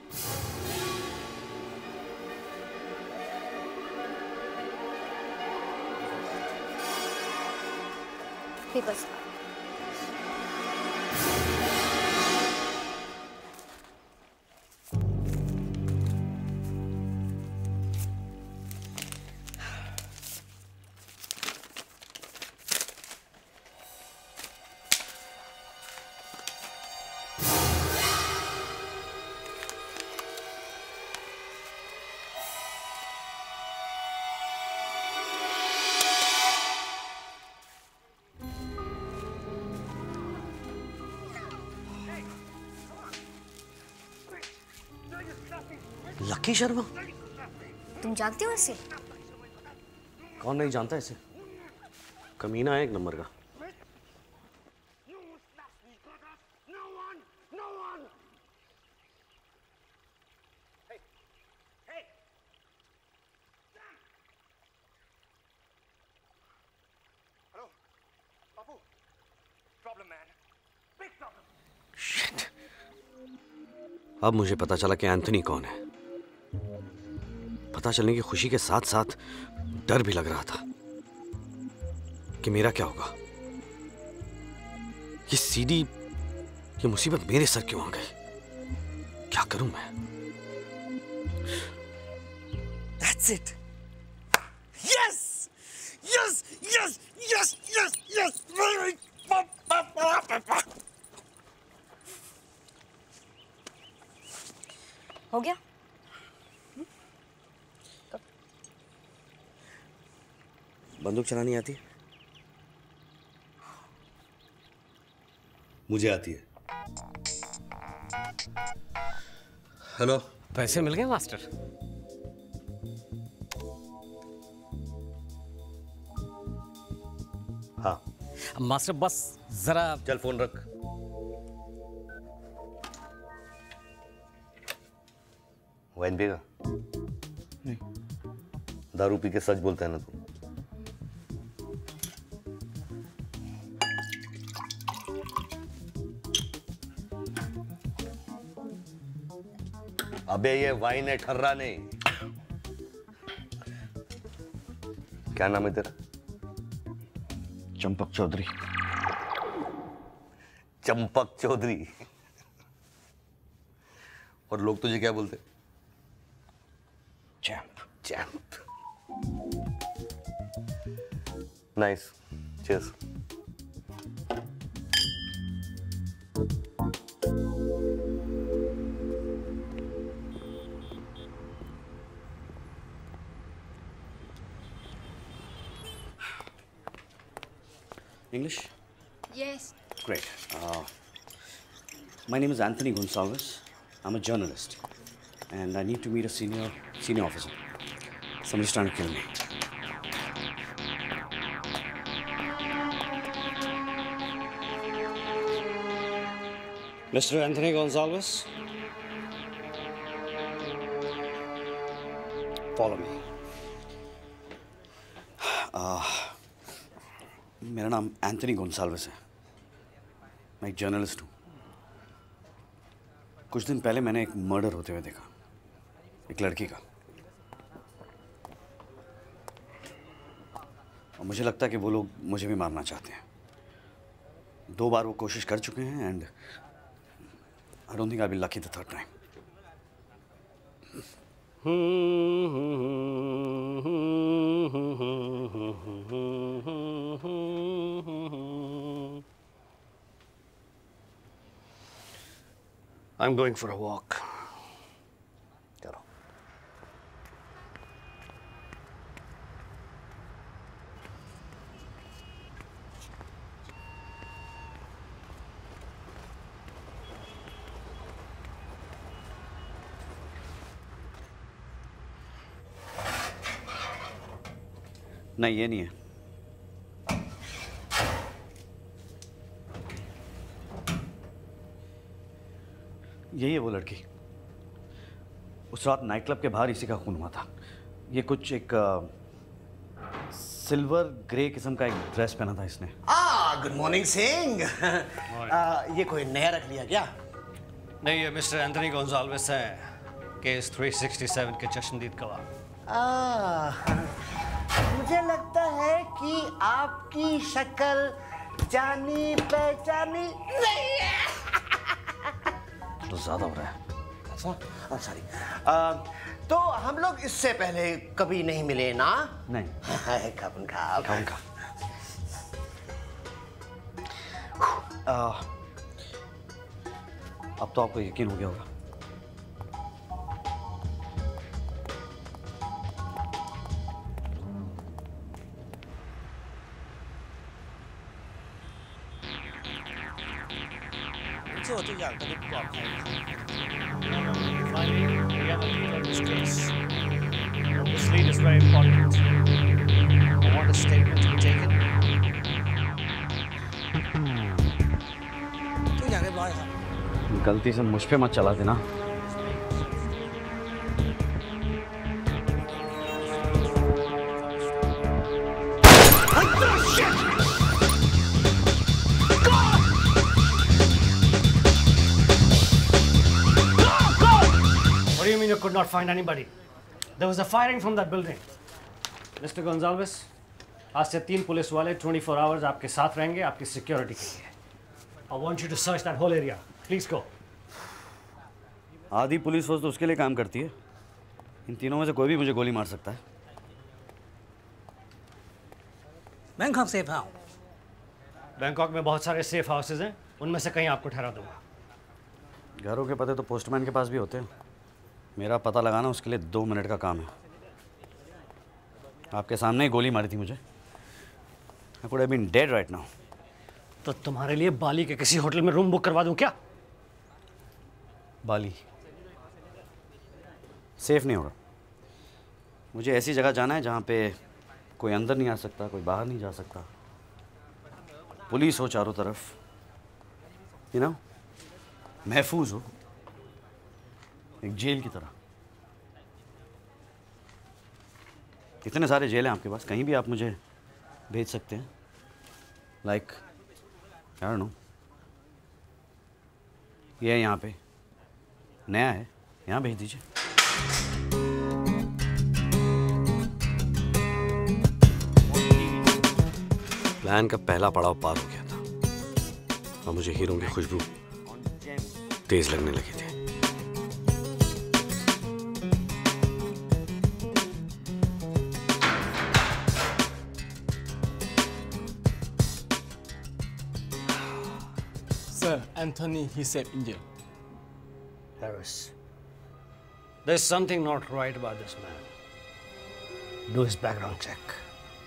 Speaker 21: Papers.
Speaker 14: Lucky Sharma?
Speaker 21: तुम जानते हो इसे?
Speaker 14: कौन नहीं जानता इसे? कमीना है एक नंबर का। Shit. अब मुझे पता चला कि एंथनी कौन है। पता चलने की खुशी के साथ साथ डर भी लग रहा था कि मेरा क्या होगा। ये सीडी, ये मुसीबत मेरे सर क्यों आ गई? क्या करूं मैं?
Speaker 19: That's it. Yes, yes, yes, yes, yes, yes.
Speaker 21: हो गया?
Speaker 14: बंदूक चलानी आती है?
Speaker 1: मुझे आती है। हेलो,
Speaker 2: पैसे मिल गए मास्टर?
Speaker 1: हाँ
Speaker 2: मास्टर, बस जरा।
Speaker 1: चल फोन रख। वाइन पिएगा?
Speaker 14: नहीं।
Speaker 1: दारू पी के सच बोलता है ना तू? अबे ये वाइन है, ठर्रा नहीं। क्या नाम है तेरा?
Speaker 14: चंपक चौधरी।
Speaker 1: चंपक चौधरी। और लोग तुझे क्या बोलते?
Speaker 14: Champ.
Speaker 1: Champ. Nice, cheers.
Speaker 14: English?
Speaker 21: Yes.
Speaker 14: Great. My name is Anthony Gonsalves. I'm a journalist, and I need to meet a senior officer. Somebody's trying to kill me. Mr. Anthony Gonsalves, follow me. मेरा नाम एंथनी गोंसाल्वेस है। मैं एक जर्नलिस्ट हूँ। कुछ दिन पहले मैंने एक मर्डर होते हुए देखा, एक लड़की का। और मुझे लगता है कि वो लोग मुझे भी मारना चाहते हैं। 2 बार वो कोशिश कर चुके हैं, and I don't think I will lucky the third time. I'm going for a walk. चलो। नहीं, ये नहीं है। यही है वो लड़की। उस रात नाइट क्लब के बाहर इसी का खून हुआ था। ये कुछ एक सिल्वर ग्रे किस्म का एक ड्रेस पहना था इसने।
Speaker 9: Good morning Singh. ये कोई नया रख लिया क्या?
Speaker 18: नहीं, ये मिस्टर एंथनी गोंजाल्वेस हैं, केस 367 के चश्मदीद गवाह।
Speaker 9: मुझे लगता है कि आपकी शक्ल जानी पहचानी नहीं है।
Speaker 14: तो ज्यादा हो रहा है।
Speaker 9: सॉरी। तो हम लोग इससे पहले कभी नहीं मिले ना?
Speaker 14: नहीं।
Speaker 9: कब
Speaker 14: अब तो आपको यकीन हो गया होगा।
Speaker 18: Finally, we have a lead on this case. This lead is very important. I want a statement to be taken.
Speaker 14: गलती से मुझ पे मत चला देना।
Speaker 18: What do you mean you could not find anybody? There was a firing from that building. Mr. Gonzalez, आज से 3 पुलिस वाले 24 hours आपके साथ रहेंगे आपकी सिक्योरिटी के लिए। I want you to search that whole area. Please go.
Speaker 14: आधी पुलिस फोर्स तो उसके लिए काम करती है। इन तीनों में से कोई भी मुझे गोली मार सकता है।
Speaker 18: Bangkok safe house. बैंकॉक में बहुत सारे सेफ हाउसेज हैं, उनमें से कहीं आपको ठहरा दूंगा।
Speaker 14: घरों के पते तो पोस्टमैन के पास भी होते हैं। मेरा पता लगाना उसके लिए 2 मिनट का काम है। आपके सामने ही गोली मारी थी मुझे। I could have been dead right now.
Speaker 18: तो तुम्हारे लिए बाली के किसी होटल में रूम बुक करवा दूं क्या?
Speaker 14: बाली सेफ नहीं होगा। मुझे ऐसी जगह जाना है जहाँ पे कोई अंदर नहीं आ सकता, कोई बाहर नहीं जा सकता, पुलिस हो चारों तरफ, यू नो, महफूज हो, एक जेल की तरह। इतने सारे जेल हैं आपके पास, कहीं भी आप मुझे भेज सकते हैं। लाइक आई डोंट नो, ये है यहाँ पे, नया है, यहाँ भेज दीजिए।
Speaker 10: प्लान का पहला पड़ाव पार हो गया था और मुझे हीरो की खुशबू तेज लगने लगी थी।
Speaker 16: Sir, Anthony, he said India.
Speaker 18: Harris, there's something not right about this man. Do his background check.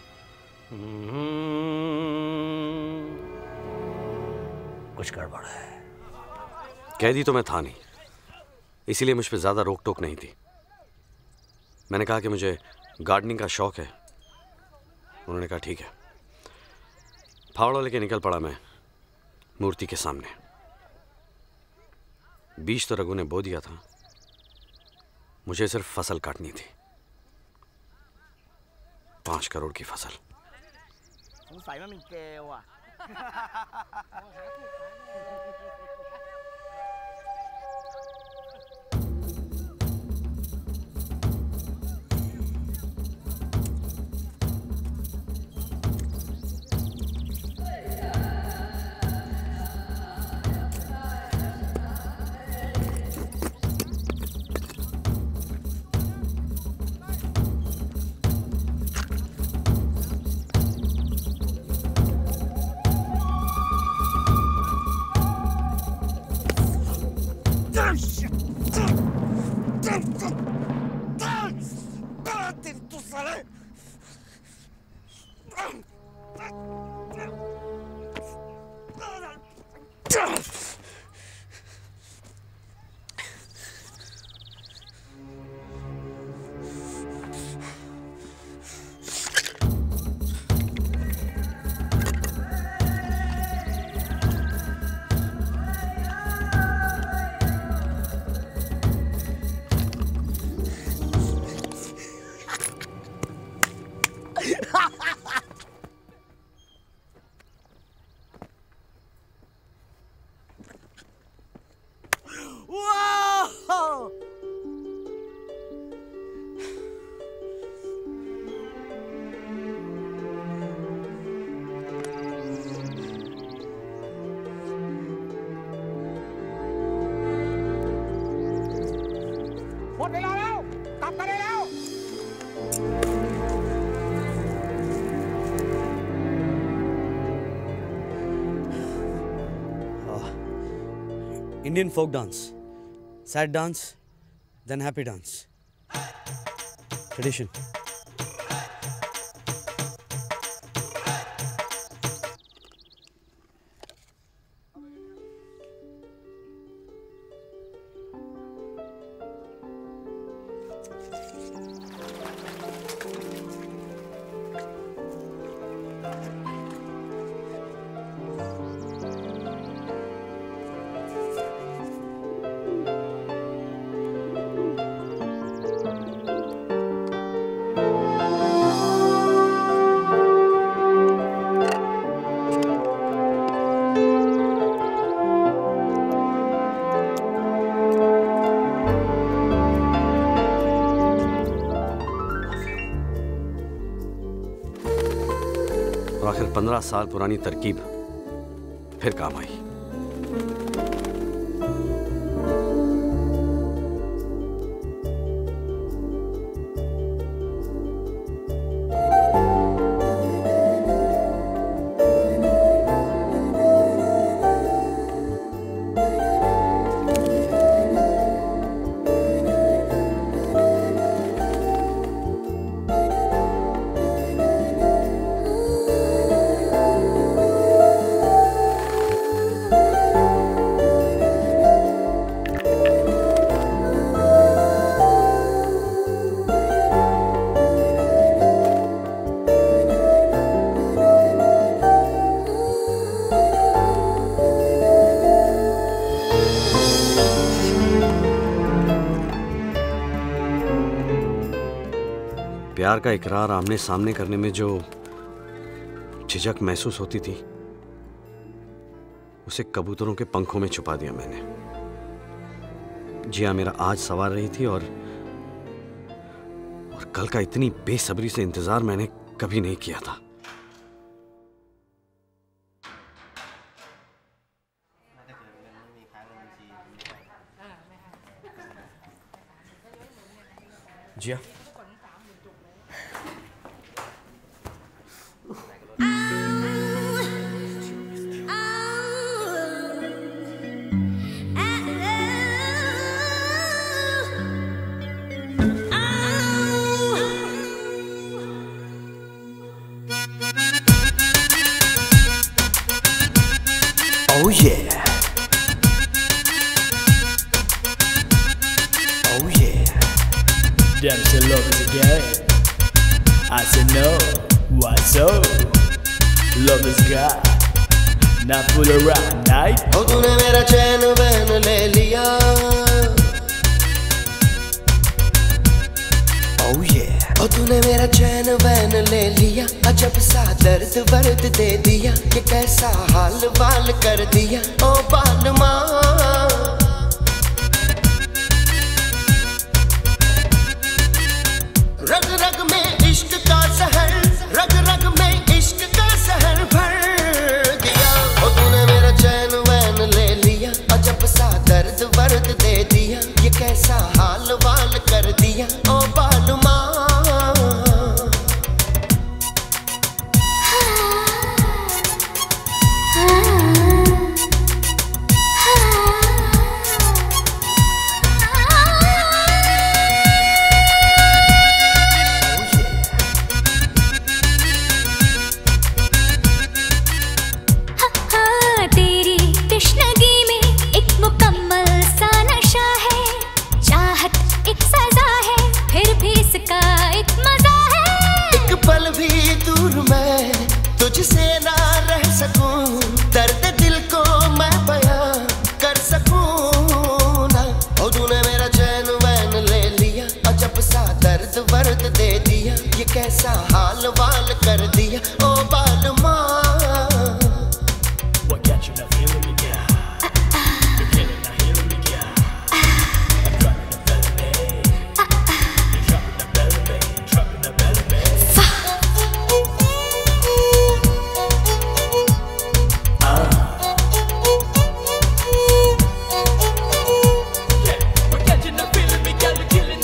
Speaker 18: कुछ गड़बड़ है।
Speaker 10: कैदी तो मैं था नहीं, इसीलिए मुझ पे ज्यादा रोक टोक नहीं थी। मैंने कहा कि मुझे गार्डनिंग का शौक है। उन्होंने कहा ठीक है। फावड़ा लेके निकल पड़ा मैं मूर्ति के सामने। बीज तो रघु ने बो दिया था, मुझे सिर्फ फसल काटनी थी। 5 करोड़ की फसल।
Speaker 9: สงสัยว่ามันเกลอ่ะ
Speaker 19: หมดเวลาแล้วกลับกันได้แล้ว
Speaker 14: Indian folk dance. Sad dance, then happy dance. Tradition. आखिर 15 साल पुरानी तरकीब फिर काम आई। प्यार का इकरार आमने सामने करने में जो झिझक महसूस होती थी, उसे कबूतरों के पंखों में छुपा दिया मैंने। जिया मेरा आज सवार रही थी और कल का इतनी बेसब्री से इंतजार मैंने कभी नहीं किया था। जिया,
Speaker 7: Oh yeah. Oh yeah.
Speaker 8: Damn, say love is a game. I said no. Why so? Love is God. Now pull around night.
Speaker 7: Oh, तूने मेरा चैन वैन ले लिया. Oh yeah. ओ तूने मेरा चैन वैन ले लिया, अजब सा दर्द वर्द दे दिया, ये कैसा हाल वाल कर दिया ओ बालमा। रग रग में इश्क का जहर, रग रग में इश्क का जहर भर दिया। ओ तूने मेरा चैन वैन ले लिया, अजब सा दर्द वर्द दे दिया, ये कैसा हाल वाल कर दिया ओ बालमा। तुझसे ना रह सकूं, दर्द दिल को मैं बयां कर सकूं ना। ओ तूने मेरा चैन वैन ले लिया, अजब सा दर्द वर्द दे दिया, ये कैसा हाल वाल कर दिया ओ बालमा।
Speaker 8: What got you not feeling me, girl? You're killing, not healing me, girl. I'm dropping the belly, babe. You're dropping the belly, babe. Dropping the belly, babe. What got you not feeling me, girl? You're killing.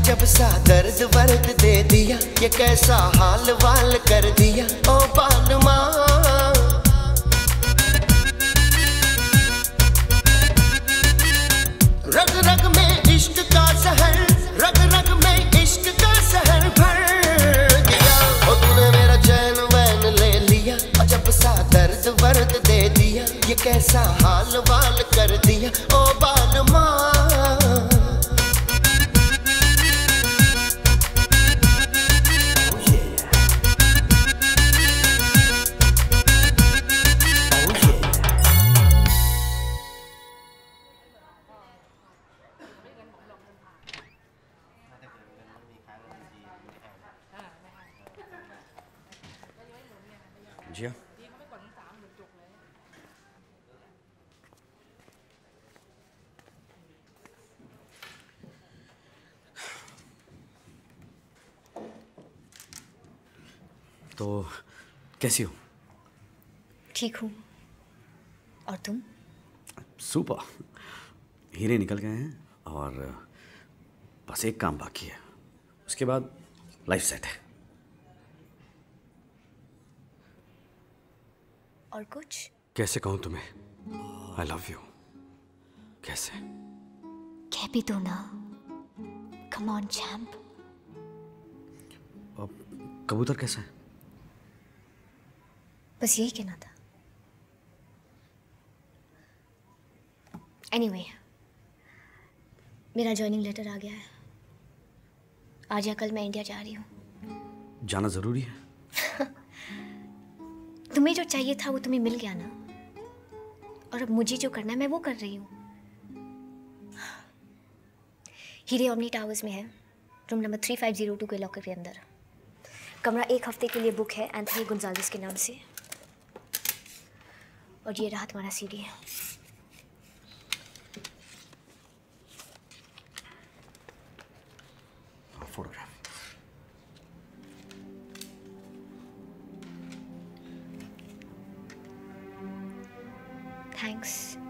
Speaker 7: अजब सा दर्द वर्द दे दिया, ये कैसा हाल वाल कर दिया ओ बालमा। रग रग में इश्क का जहर, रग रग में इश्क का जहर भर दिया। ओ तूने मेरा चैन वैन ले लिया, अजब सा दर्द वर्द दे दिया, ये कैसा हाल वाल कर दिया ओ बालमा।
Speaker 10: जिया तो कैसी हो?
Speaker 21: ठीक हूँ। और तुम?
Speaker 14: सुपर। हीरे निकल गए हैं और बस एक काम बाकी है, उसके बाद लाइफ सेट है।
Speaker 21: और कुछ?
Speaker 10: कैसे कहूँ तुम्हें आई लव यू? कैसे?
Speaker 21: कह भी दो ना। Come on champ.
Speaker 14: कबूतर कैसा है?
Speaker 21: बस यही कहना था। एनीवे, मेरा ज्वाइनिंग लेटर आ गया है। आज या कल मैं इंडिया जा रही हूँ।
Speaker 14: जाना जरूरी है?
Speaker 21: तुम्हें जो चाहिए था वो तुम्हें मिल गया ना, और अब मुझे जो करना है मैं वो कर रही हूँ। हीरे ओमनी टावर्स में है, रूम नंबर 3502 के लॉकर के अंदर। कमरा 1 हफ्ते के लिए बुक है एंथनी गोंजाल्विस के नाम से। और ये रहा तुम्हारा CD.
Speaker 14: Photograph.
Speaker 21: Thanks.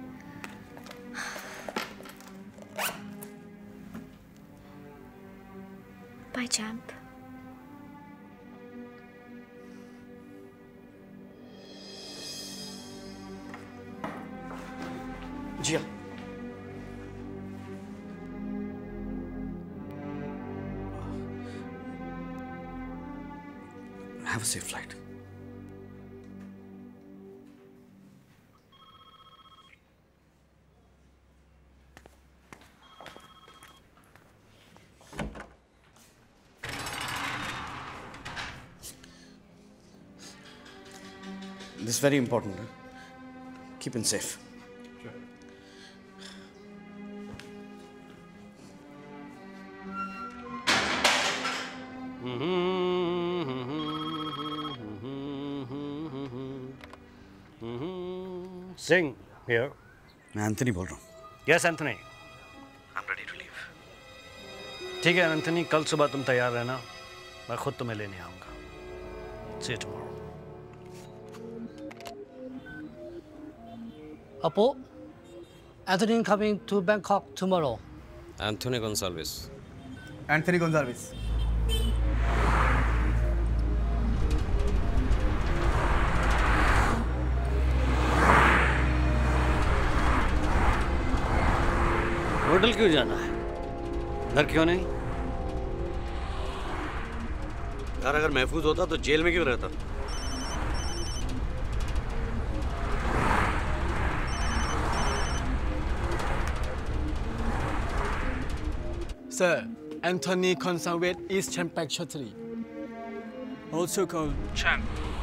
Speaker 21: Bye champ.
Speaker 14: Jiya have a safe flight. This is very important. Keep it safe.
Speaker 18: Singh here.
Speaker 14: मैं एंथनी बोल रहा हूँ।
Speaker 18: Yes, Anthony.
Speaker 14: I'm ready to leave.
Speaker 18: ठीक है एंथनी, कल सुबह तुम तैयार रहना, मैं खुद तुम्हें लेने आऊँगा। See you tomorrow.
Speaker 17: Apo, Anthony coming to Bangkok tomorrow.
Speaker 2: Anthony Gonzalez.
Speaker 5: Anthony Gonzalez.
Speaker 18: Hotel क्यों जाना है? घर क्यों नहीं?
Speaker 10: घर अगर महफूज होता तो जेल में क्यों रहता?
Speaker 16: Sir, Anthony Gonzalez is Champak Chotri, also called Champ.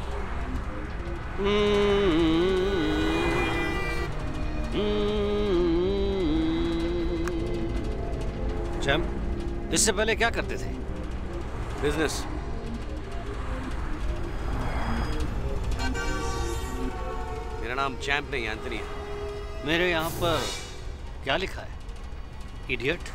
Speaker 18: Champ, इससे पहले क्या करते थे?
Speaker 10: बिजनेस। मेरा नाम चैम्प नहीं एंथनी है।
Speaker 18: मेरे यहाँ पर क्या लिखा है? इडियट।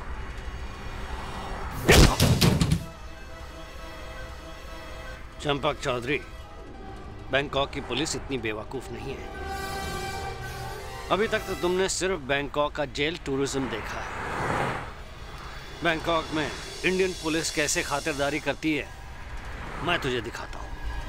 Speaker 18: चंपक चौधरी, बैंकॉक की पुलिस इतनी बेवकूफ नहीं है। अभी तक तो तुमने सिर्फ बैंकॉक का जेल टूरिज्म देखा है। बैंकॉक में इंडियन पुलिस कैसे खातिरदारी करती है मैं तुझे दिखाता हूं।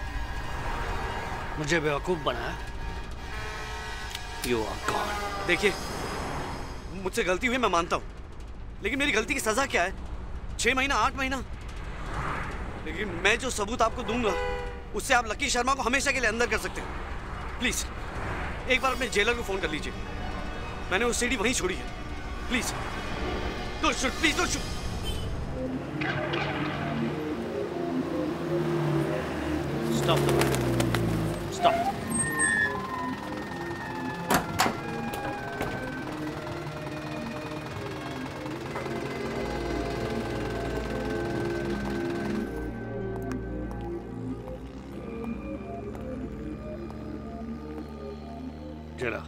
Speaker 18: मुझे बेवकूफ बनाया। You are gone.
Speaker 10: देखिए, मुझसे गलती हुई मैं मानता हूं, लेकिन मेरी गलती की सजा क्या है? 6 महीना, 8 महीना? लेकिन मैं जो सबूत आपको दूंगा उससे आप लकी शर्मा को हमेशा के लिए अंदर कर सकते हो। प्लीज एक बार अपने जेलर को फोन कर लीजिए। मैंने वो सीडी वहीं छोड़ी है। Please don't shoot, please don't shoot.
Speaker 18: Stop the car. Stop. जरा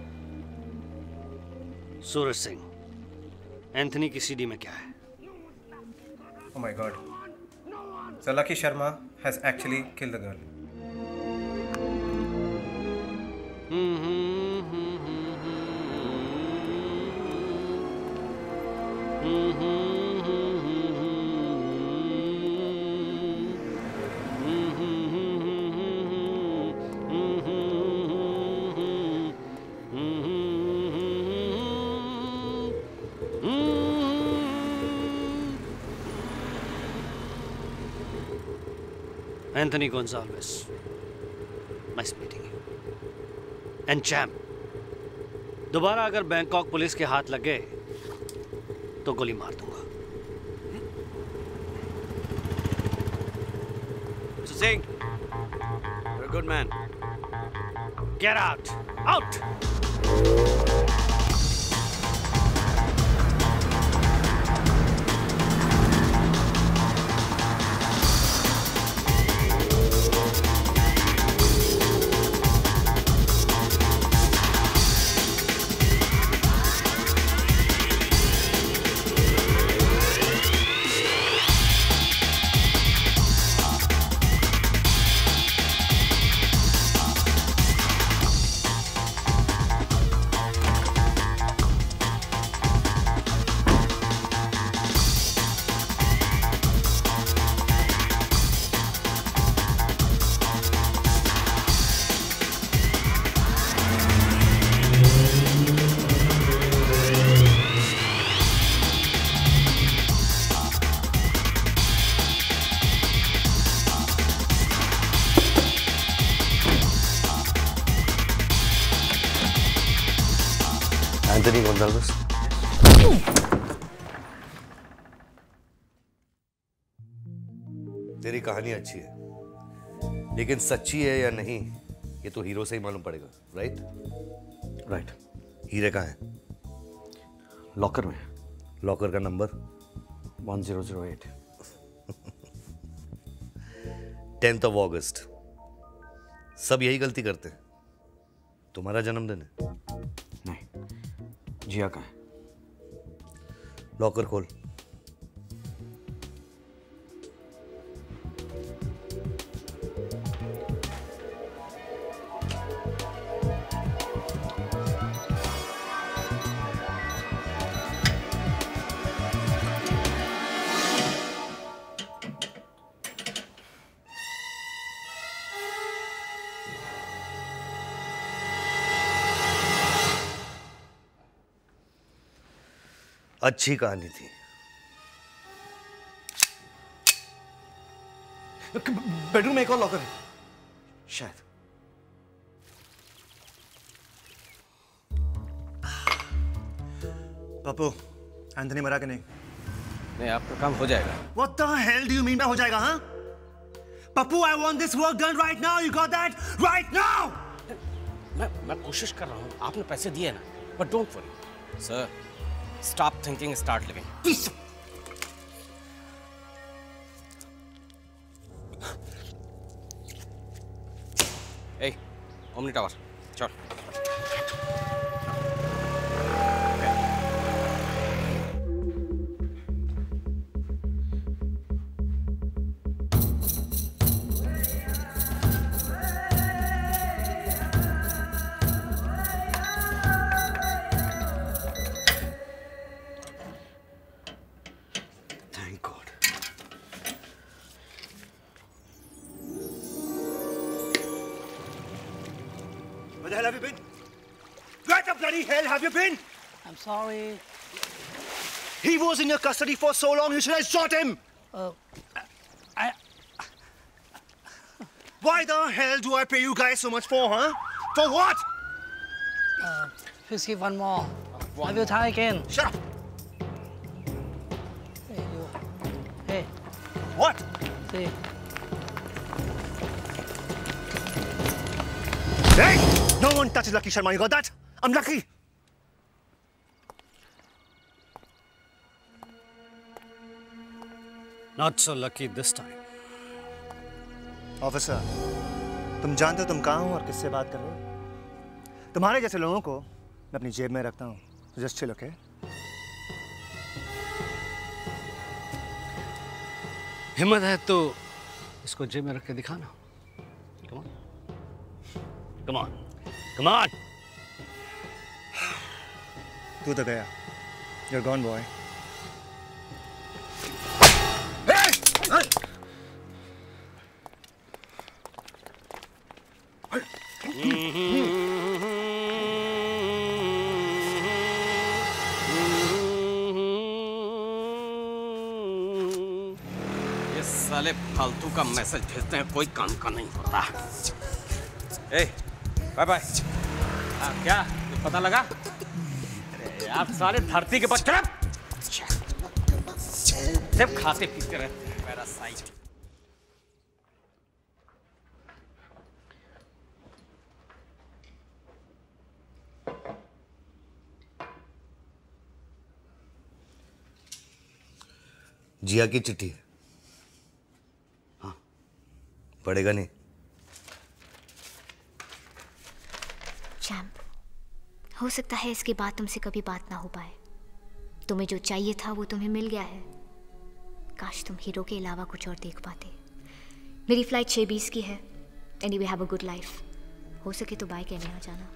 Speaker 18: सूरज सिंह, एंथनी की सीडी में क्या है?
Speaker 13: Oh my God. So Lucky Sharma has actually killed the girl.
Speaker 18: Anthony Gonzalez, nice meeting you. And champ, दोबारा अगर बैंकॉक पुलिस के हाथ लगे तो गोली मार दूंगा।
Speaker 10: Mr. Singh, you're a good man.
Speaker 18: Get out! Out!
Speaker 1: Anthony Gonzalez. तेरी कहानी अच्छी है, लेकिन सच्ची है या नहीं ये तो हीरो से ही मालूम पड़ेगा, राइट?
Speaker 10: राइट।
Speaker 1: हीरे कहाँ है?
Speaker 10: लॉकर में।
Speaker 1: लॉकर का नंबर
Speaker 10: 1008।
Speaker 1: 10th of August। सब यही गलती करते हैं। तुम्हारा जन्मदिन है?
Speaker 10: नहीं, जिया का है।
Speaker 1: लॉकर खोल। अच्छी कहानी थी।
Speaker 10: बेडरूम में एक और लॉकर है शायद।
Speaker 13: पप्पू, एंथनी मरा कि नहीं?
Speaker 2: नहीं, आपका काम हो जाएगा।
Speaker 13: What the hell do you mean by हो जाएगा, हाँ? Pappu, I want this work done right now. You got that? Right now!
Speaker 2: मैं कोशिश कर रहा हूँ। आपने पैसे दिए ना, but don't worry, sir. Stop thinking, start living. Hey, Omni Tower, चल।
Speaker 10: Thank God.
Speaker 13: the hell have you been? Where the bloody hell have you been?
Speaker 17: I'm sorry.
Speaker 13: He was in your custody for so long, you should have shot him! Why the hell do I pay you guys so much for, huh? For what?
Speaker 17: Please give one more. I will try again.
Speaker 13: Shut up!
Speaker 17: Hey, you. Hey.
Speaker 13: What?
Speaker 17: See.
Speaker 13: Hey! No one touches Lucky Sharma, you got that? I'm lucky!
Speaker 18: Not so lucky this time.
Speaker 13: Officer, तुम जानते हो तुम कहाँ हो और किससे बात कर रहे हो? तुम्हारे जैसे लोगों को मैं अपनी जेब में रखता हूँ. Just chill, okay?
Speaker 18: हिम्मत है तो इसको जेब में रख के दिखाना. Come on. Come on. Come on.
Speaker 13: तू तो गया. You're gone, boy.
Speaker 2: ये साले फालतू का मैसेज भेजते हैं, कोई काम का नहीं होता. ए, बाय बाय. क्या ये पता लगा? अरे आप साले धरती के बच्चे सिर्फ खाते पीते रहते हैं. पैरासाइट.
Speaker 1: जिया की चिट्ठी. हाँ, पढ़ेगा नहीं.
Speaker 21: चैंप, हो सकता है इसके बाद तुमसे कभी बात ना हो पाए. तुम्हें जो चाहिए था वो तुम्हें मिल गया है. काश तुम हीरो के अलावा कुछ और देख पाते. मेरी फ्लाइट 6:20 की है. Anyway, have a good life. हो सके तो बाय कहने आ जाना.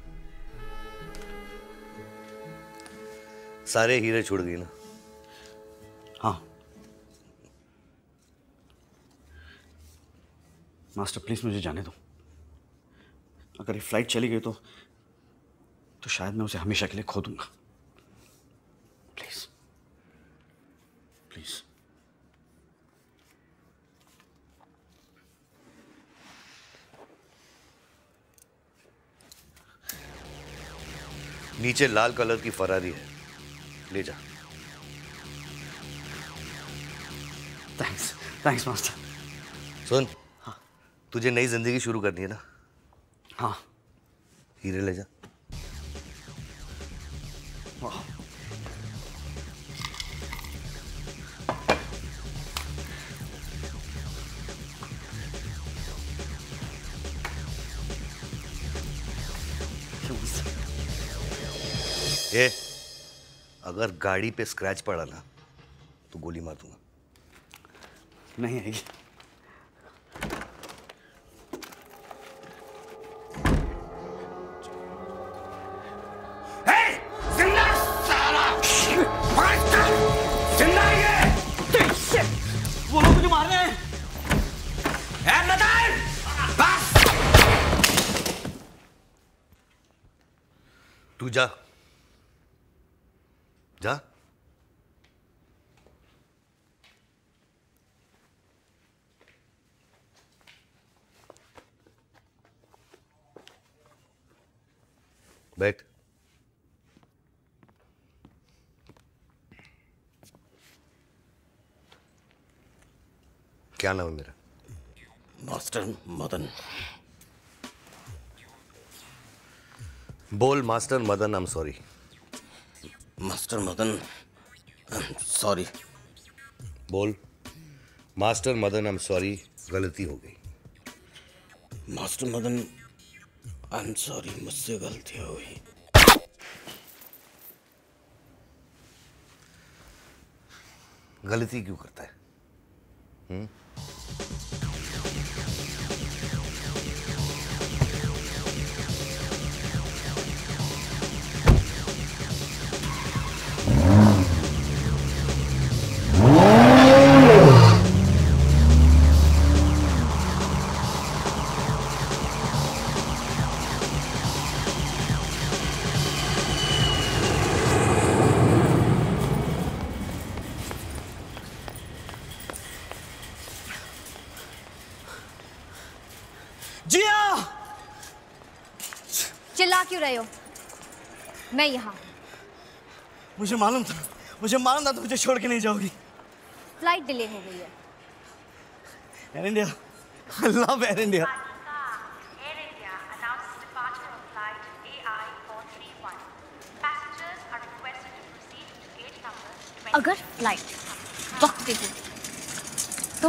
Speaker 1: सारे हीरे छुड़ गए ना.
Speaker 14: हाँ. मास्टर प्लीज मुझे जाने दो. अगर ये फ्लाइट चली गई तो शायद मैं उसे हमेशा के लिए खो दूंगा. Please please.
Speaker 1: नीचे लाल कलर की फरारी है, ले जा.
Speaker 14: Thanks thanks master.
Speaker 1: सुन, हाँ, तुझे नई जिंदगी शुरू करनी है ना.
Speaker 14: हाँ.
Speaker 1: हीरे ले जा.
Speaker 14: वाह.
Speaker 1: ए, अगर गाड़ी पे स्क्रैच पड़ा ना तो गोली मार दूंगा.
Speaker 14: नहीं आएगी.
Speaker 2: वो लोग मुझे मार रहे हैं.
Speaker 1: तू जा जा. बैठ. क्या नाम है मेरा?
Speaker 2: मास्टर मदन.
Speaker 1: बोल master Madan. I am sorry.
Speaker 2: Master Madan, sorry.
Speaker 1: बोल master Madan. I am sorry, गलती हो गई.
Speaker 2: Master Madan, I am sorry, मुझसे गलती हो गई.
Speaker 1: गलती क्यों करता है?
Speaker 2: जिया!
Speaker 21: चिल्ला क्यों रहे हो? मैं यहाँ।
Speaker 2: मुझे मालूम था तुम मुझे छोड़ के नहीं जाओगी।
Speaker 21: फ्लाइट डिले हो गई है।
Speaker 2: Air India, I love Air India.
Speaker 21: अगर फ्लाइट वक्त पे हो तो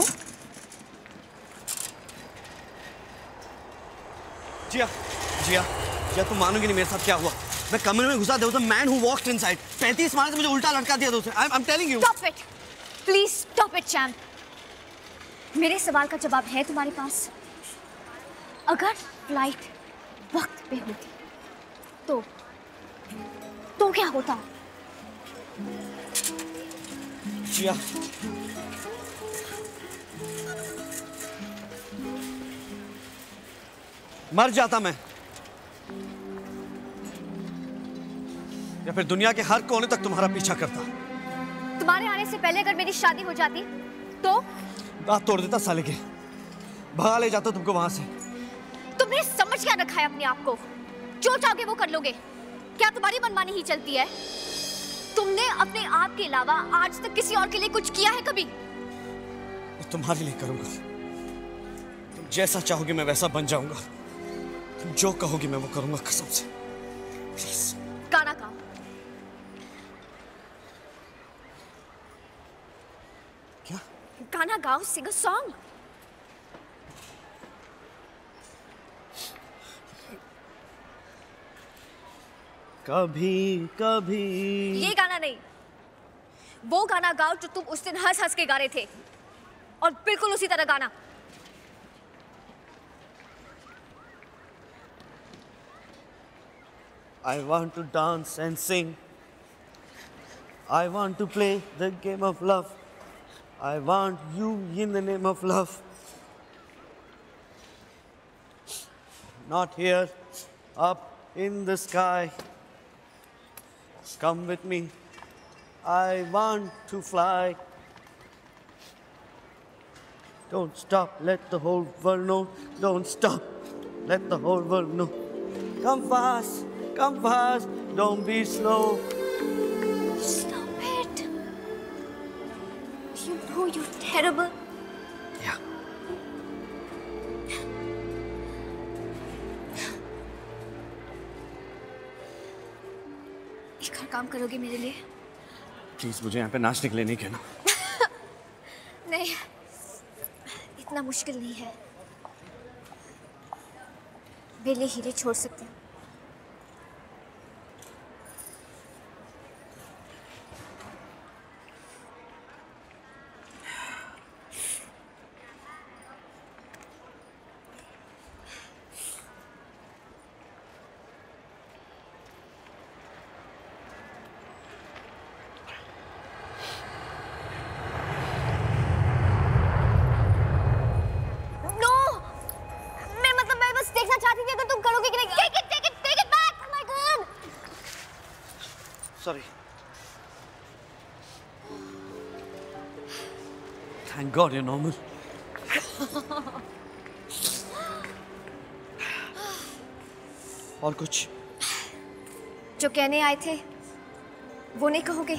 Speaker 2: जिया तुम मानोगी नहीं मेरे साथ क्या हुआ। मैं कमरे में घुसा, there was a man who walked inside. 35 मारने से मुझे उल्टा लटका दिया था उसने। I'm telling you.
Speaker 21: Stop it. Please stop it, champ. मेरे सवाल का जवाब है तुम्हारे पास? अगर फ्लाइट वक्त पे होती तो क्या होता?
Speaker 2: जिया, मर जाता मैं, या फिर दुनिया के हर कोने तक तुम्हारा पीछा करता।
Speaker 21: तुम्हारे आने से पहले अगर मेरी शादी हो जाती तो?
Speaker 2: दांत तोड़ देता साले के, भगा ले जाता तुमको वहां से।
Speaker 21: तुमने समझ क्या रखा है अपने आप को? जो चाहोगे वो कर लोगे। क्या तुम्हारी मनमानी ही चलती है? तुमने अपने आप के अलावा आज तक किसी और के लिए कुछ किया है कभी?
Speaker 2: मैं तुम्हारे लिए करूंगा। तुम जैसा चाहोगे मैं वैसा बन जाऊंगा। तुम जो कहोगी मैं वो करूंगा, कसम से। प्लीज
Speaker 21: गाना गाओ।
Speaker 2: क्या?
Speaker 21: गाना गाओ, सिंग अ सॉन्ग।
Speaker 2: कभी कभी।
Speaker 21: ये गाना नहीं, वो गाना गाओ जो तुम उस दिन हंस हंस के गा रहे थे, और बिल्कुल उसी तरह गाना।
Speaker 2: I want to dance and sing. I want to play the game of love. I want you in the name of love. Not here, up in the sky. Come with me. I want to fly. Don't stop, let the whole world know. Don't stop, let the whole world know. Come fast, don't be slow.
Speaker 21: Stop it. You know you're terrible.
Speaker 2: Yeah.
Speaker 21: एक और काम करोगे मेरे लिए?
Speaker 2: प्लीज मुझे यहाँ पे नाचने के लिए नहीं कहना।
Speaker 21: नहीं, इतना मुश्किल नहीं है। बेले हीरे छोड़ सकते हैं।
Speaker 2: Sorry. Thank God you're normal. और कुछ
Speaker 21: जो कहने आए थे वो नहीं कहोगे?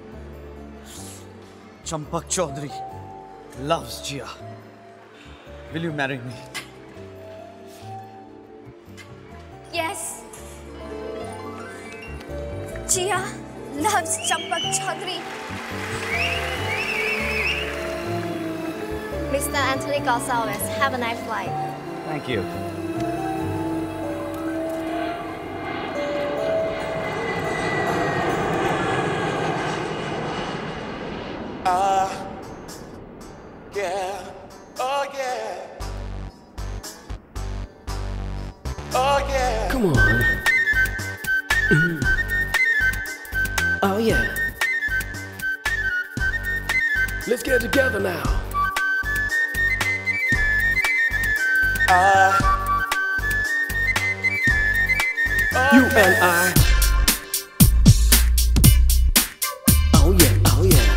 Speaker 2: Champak Chaudhary loves Jia. Will you marry me?
Speaker 21: Yes. Jia loves Champak Chaudhary. Mr. Anthony Gonzalez, have a nice flight.
Speaker 2: Thank you.
Speaker 19: Yeah, oh yeah, oh yeah.
Speaker 4: Come on. Oh yeah. Let's get together now. You and I. Oh yeah, oh yeah.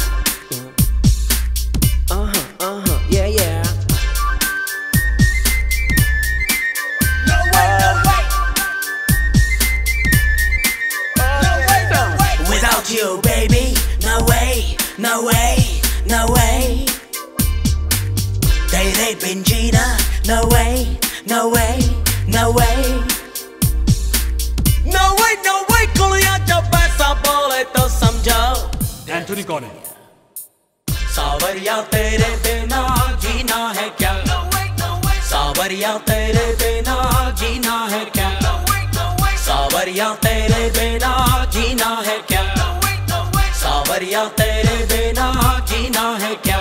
Speaker 4: Yeah, yeah.
Speaker 11: no way, no way. तेरे बिन जीना, no way, no way, no way. No way, no way, कुलिया जब ऐसा बोले तो समझो।
Speaker 20: एंथोनी कौन है?
Speaker 11: सावरिया तेरे बिना जीना है क्या? सावरिया तेरे बिना जीना है क्या? सावरिया तेरे बिना जीना है क्या? सावरिया तेरे बिना जीना है क्या?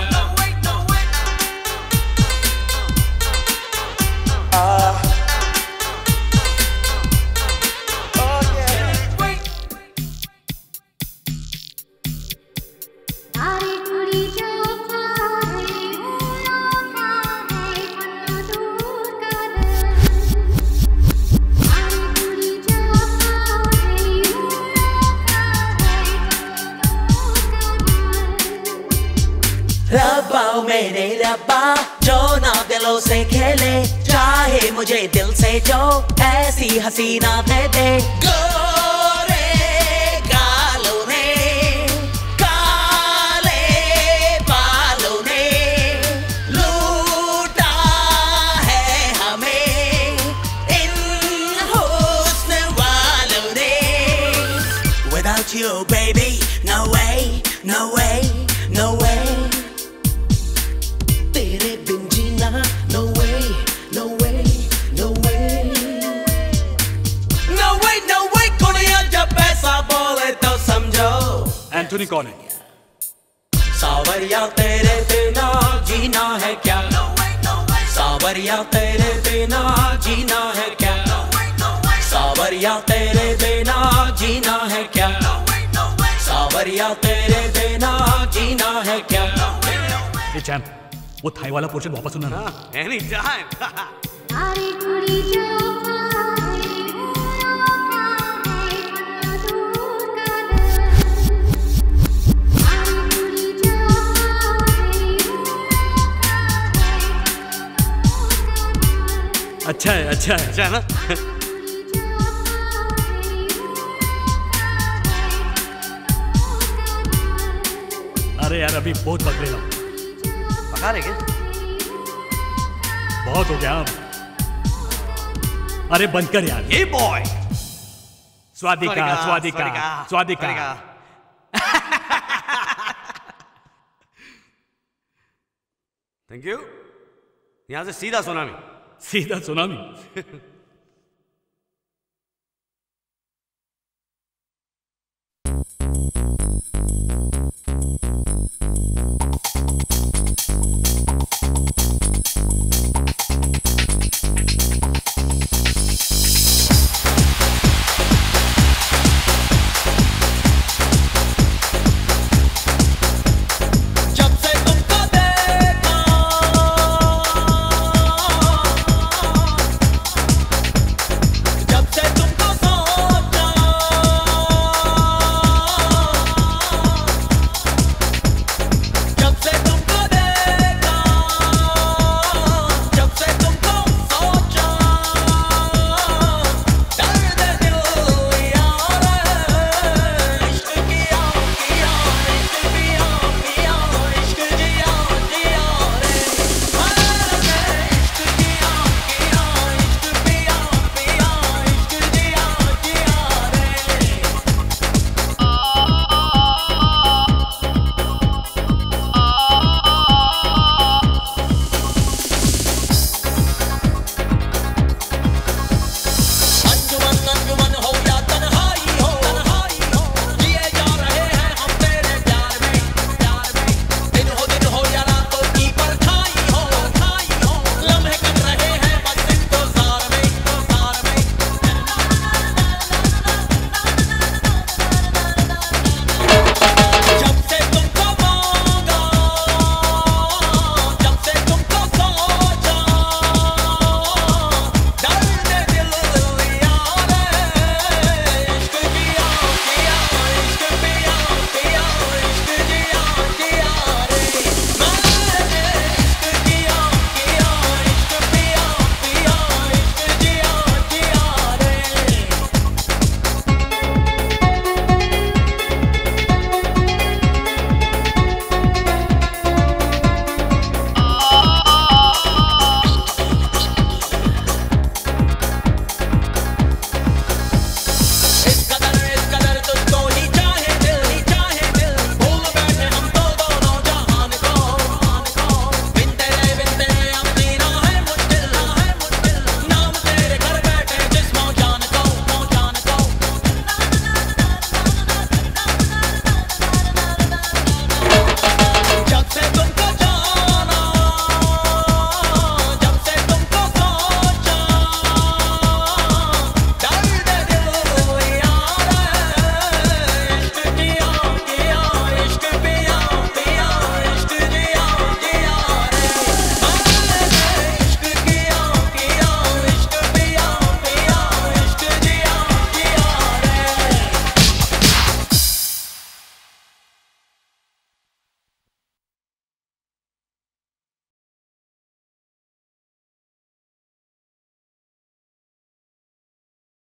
Speaker 11: रब्बा मेरे रब्बा जो ना दिलों से खेले, चाहे मुझे दिल से जो ऐसी हसीना दे दे। गोरे गालों ने, काले बालों ने लूटा है हमें इन हुस्न वालों ने। Without you baby, no way, no way, no way. तेरे बिन जीना, no way, no way, no way. No way, no way, कुड़िया जब ऐसा बोले तो समझो।
Speaker 20: एंथोनी कौन है?
Speaker 11: सावरिया तेरे बिना जीना है क्या? सावरिया तेरे बिना जीना है क्या? सावरिया तेरे बिना जीना है क्या? सावरिया तेरे बिना जीना है क्या?
Speaker 20: ये चैंप, वो थाई वाला पोर्शन वापस सुनना ना।
Speaker 10: Any time.
Speaker 20: अच्छा है, अच्छा है,
Speaker 10: अच्छा है ना?
Speaker 20: अरे यार अभी बहुत पकड़े लो।
Speaker 10: पका रहे क्या?
Speaker 20: बहुत हो गया। अरे बंद कर यार।
Speaker 10: ये boy.
Speaker 20: Swadika, Swadika, Swadika.
Speaker 10: Thank you. यहां से सीधा सुनामी।
Speaker 20: सीधा सुनामी।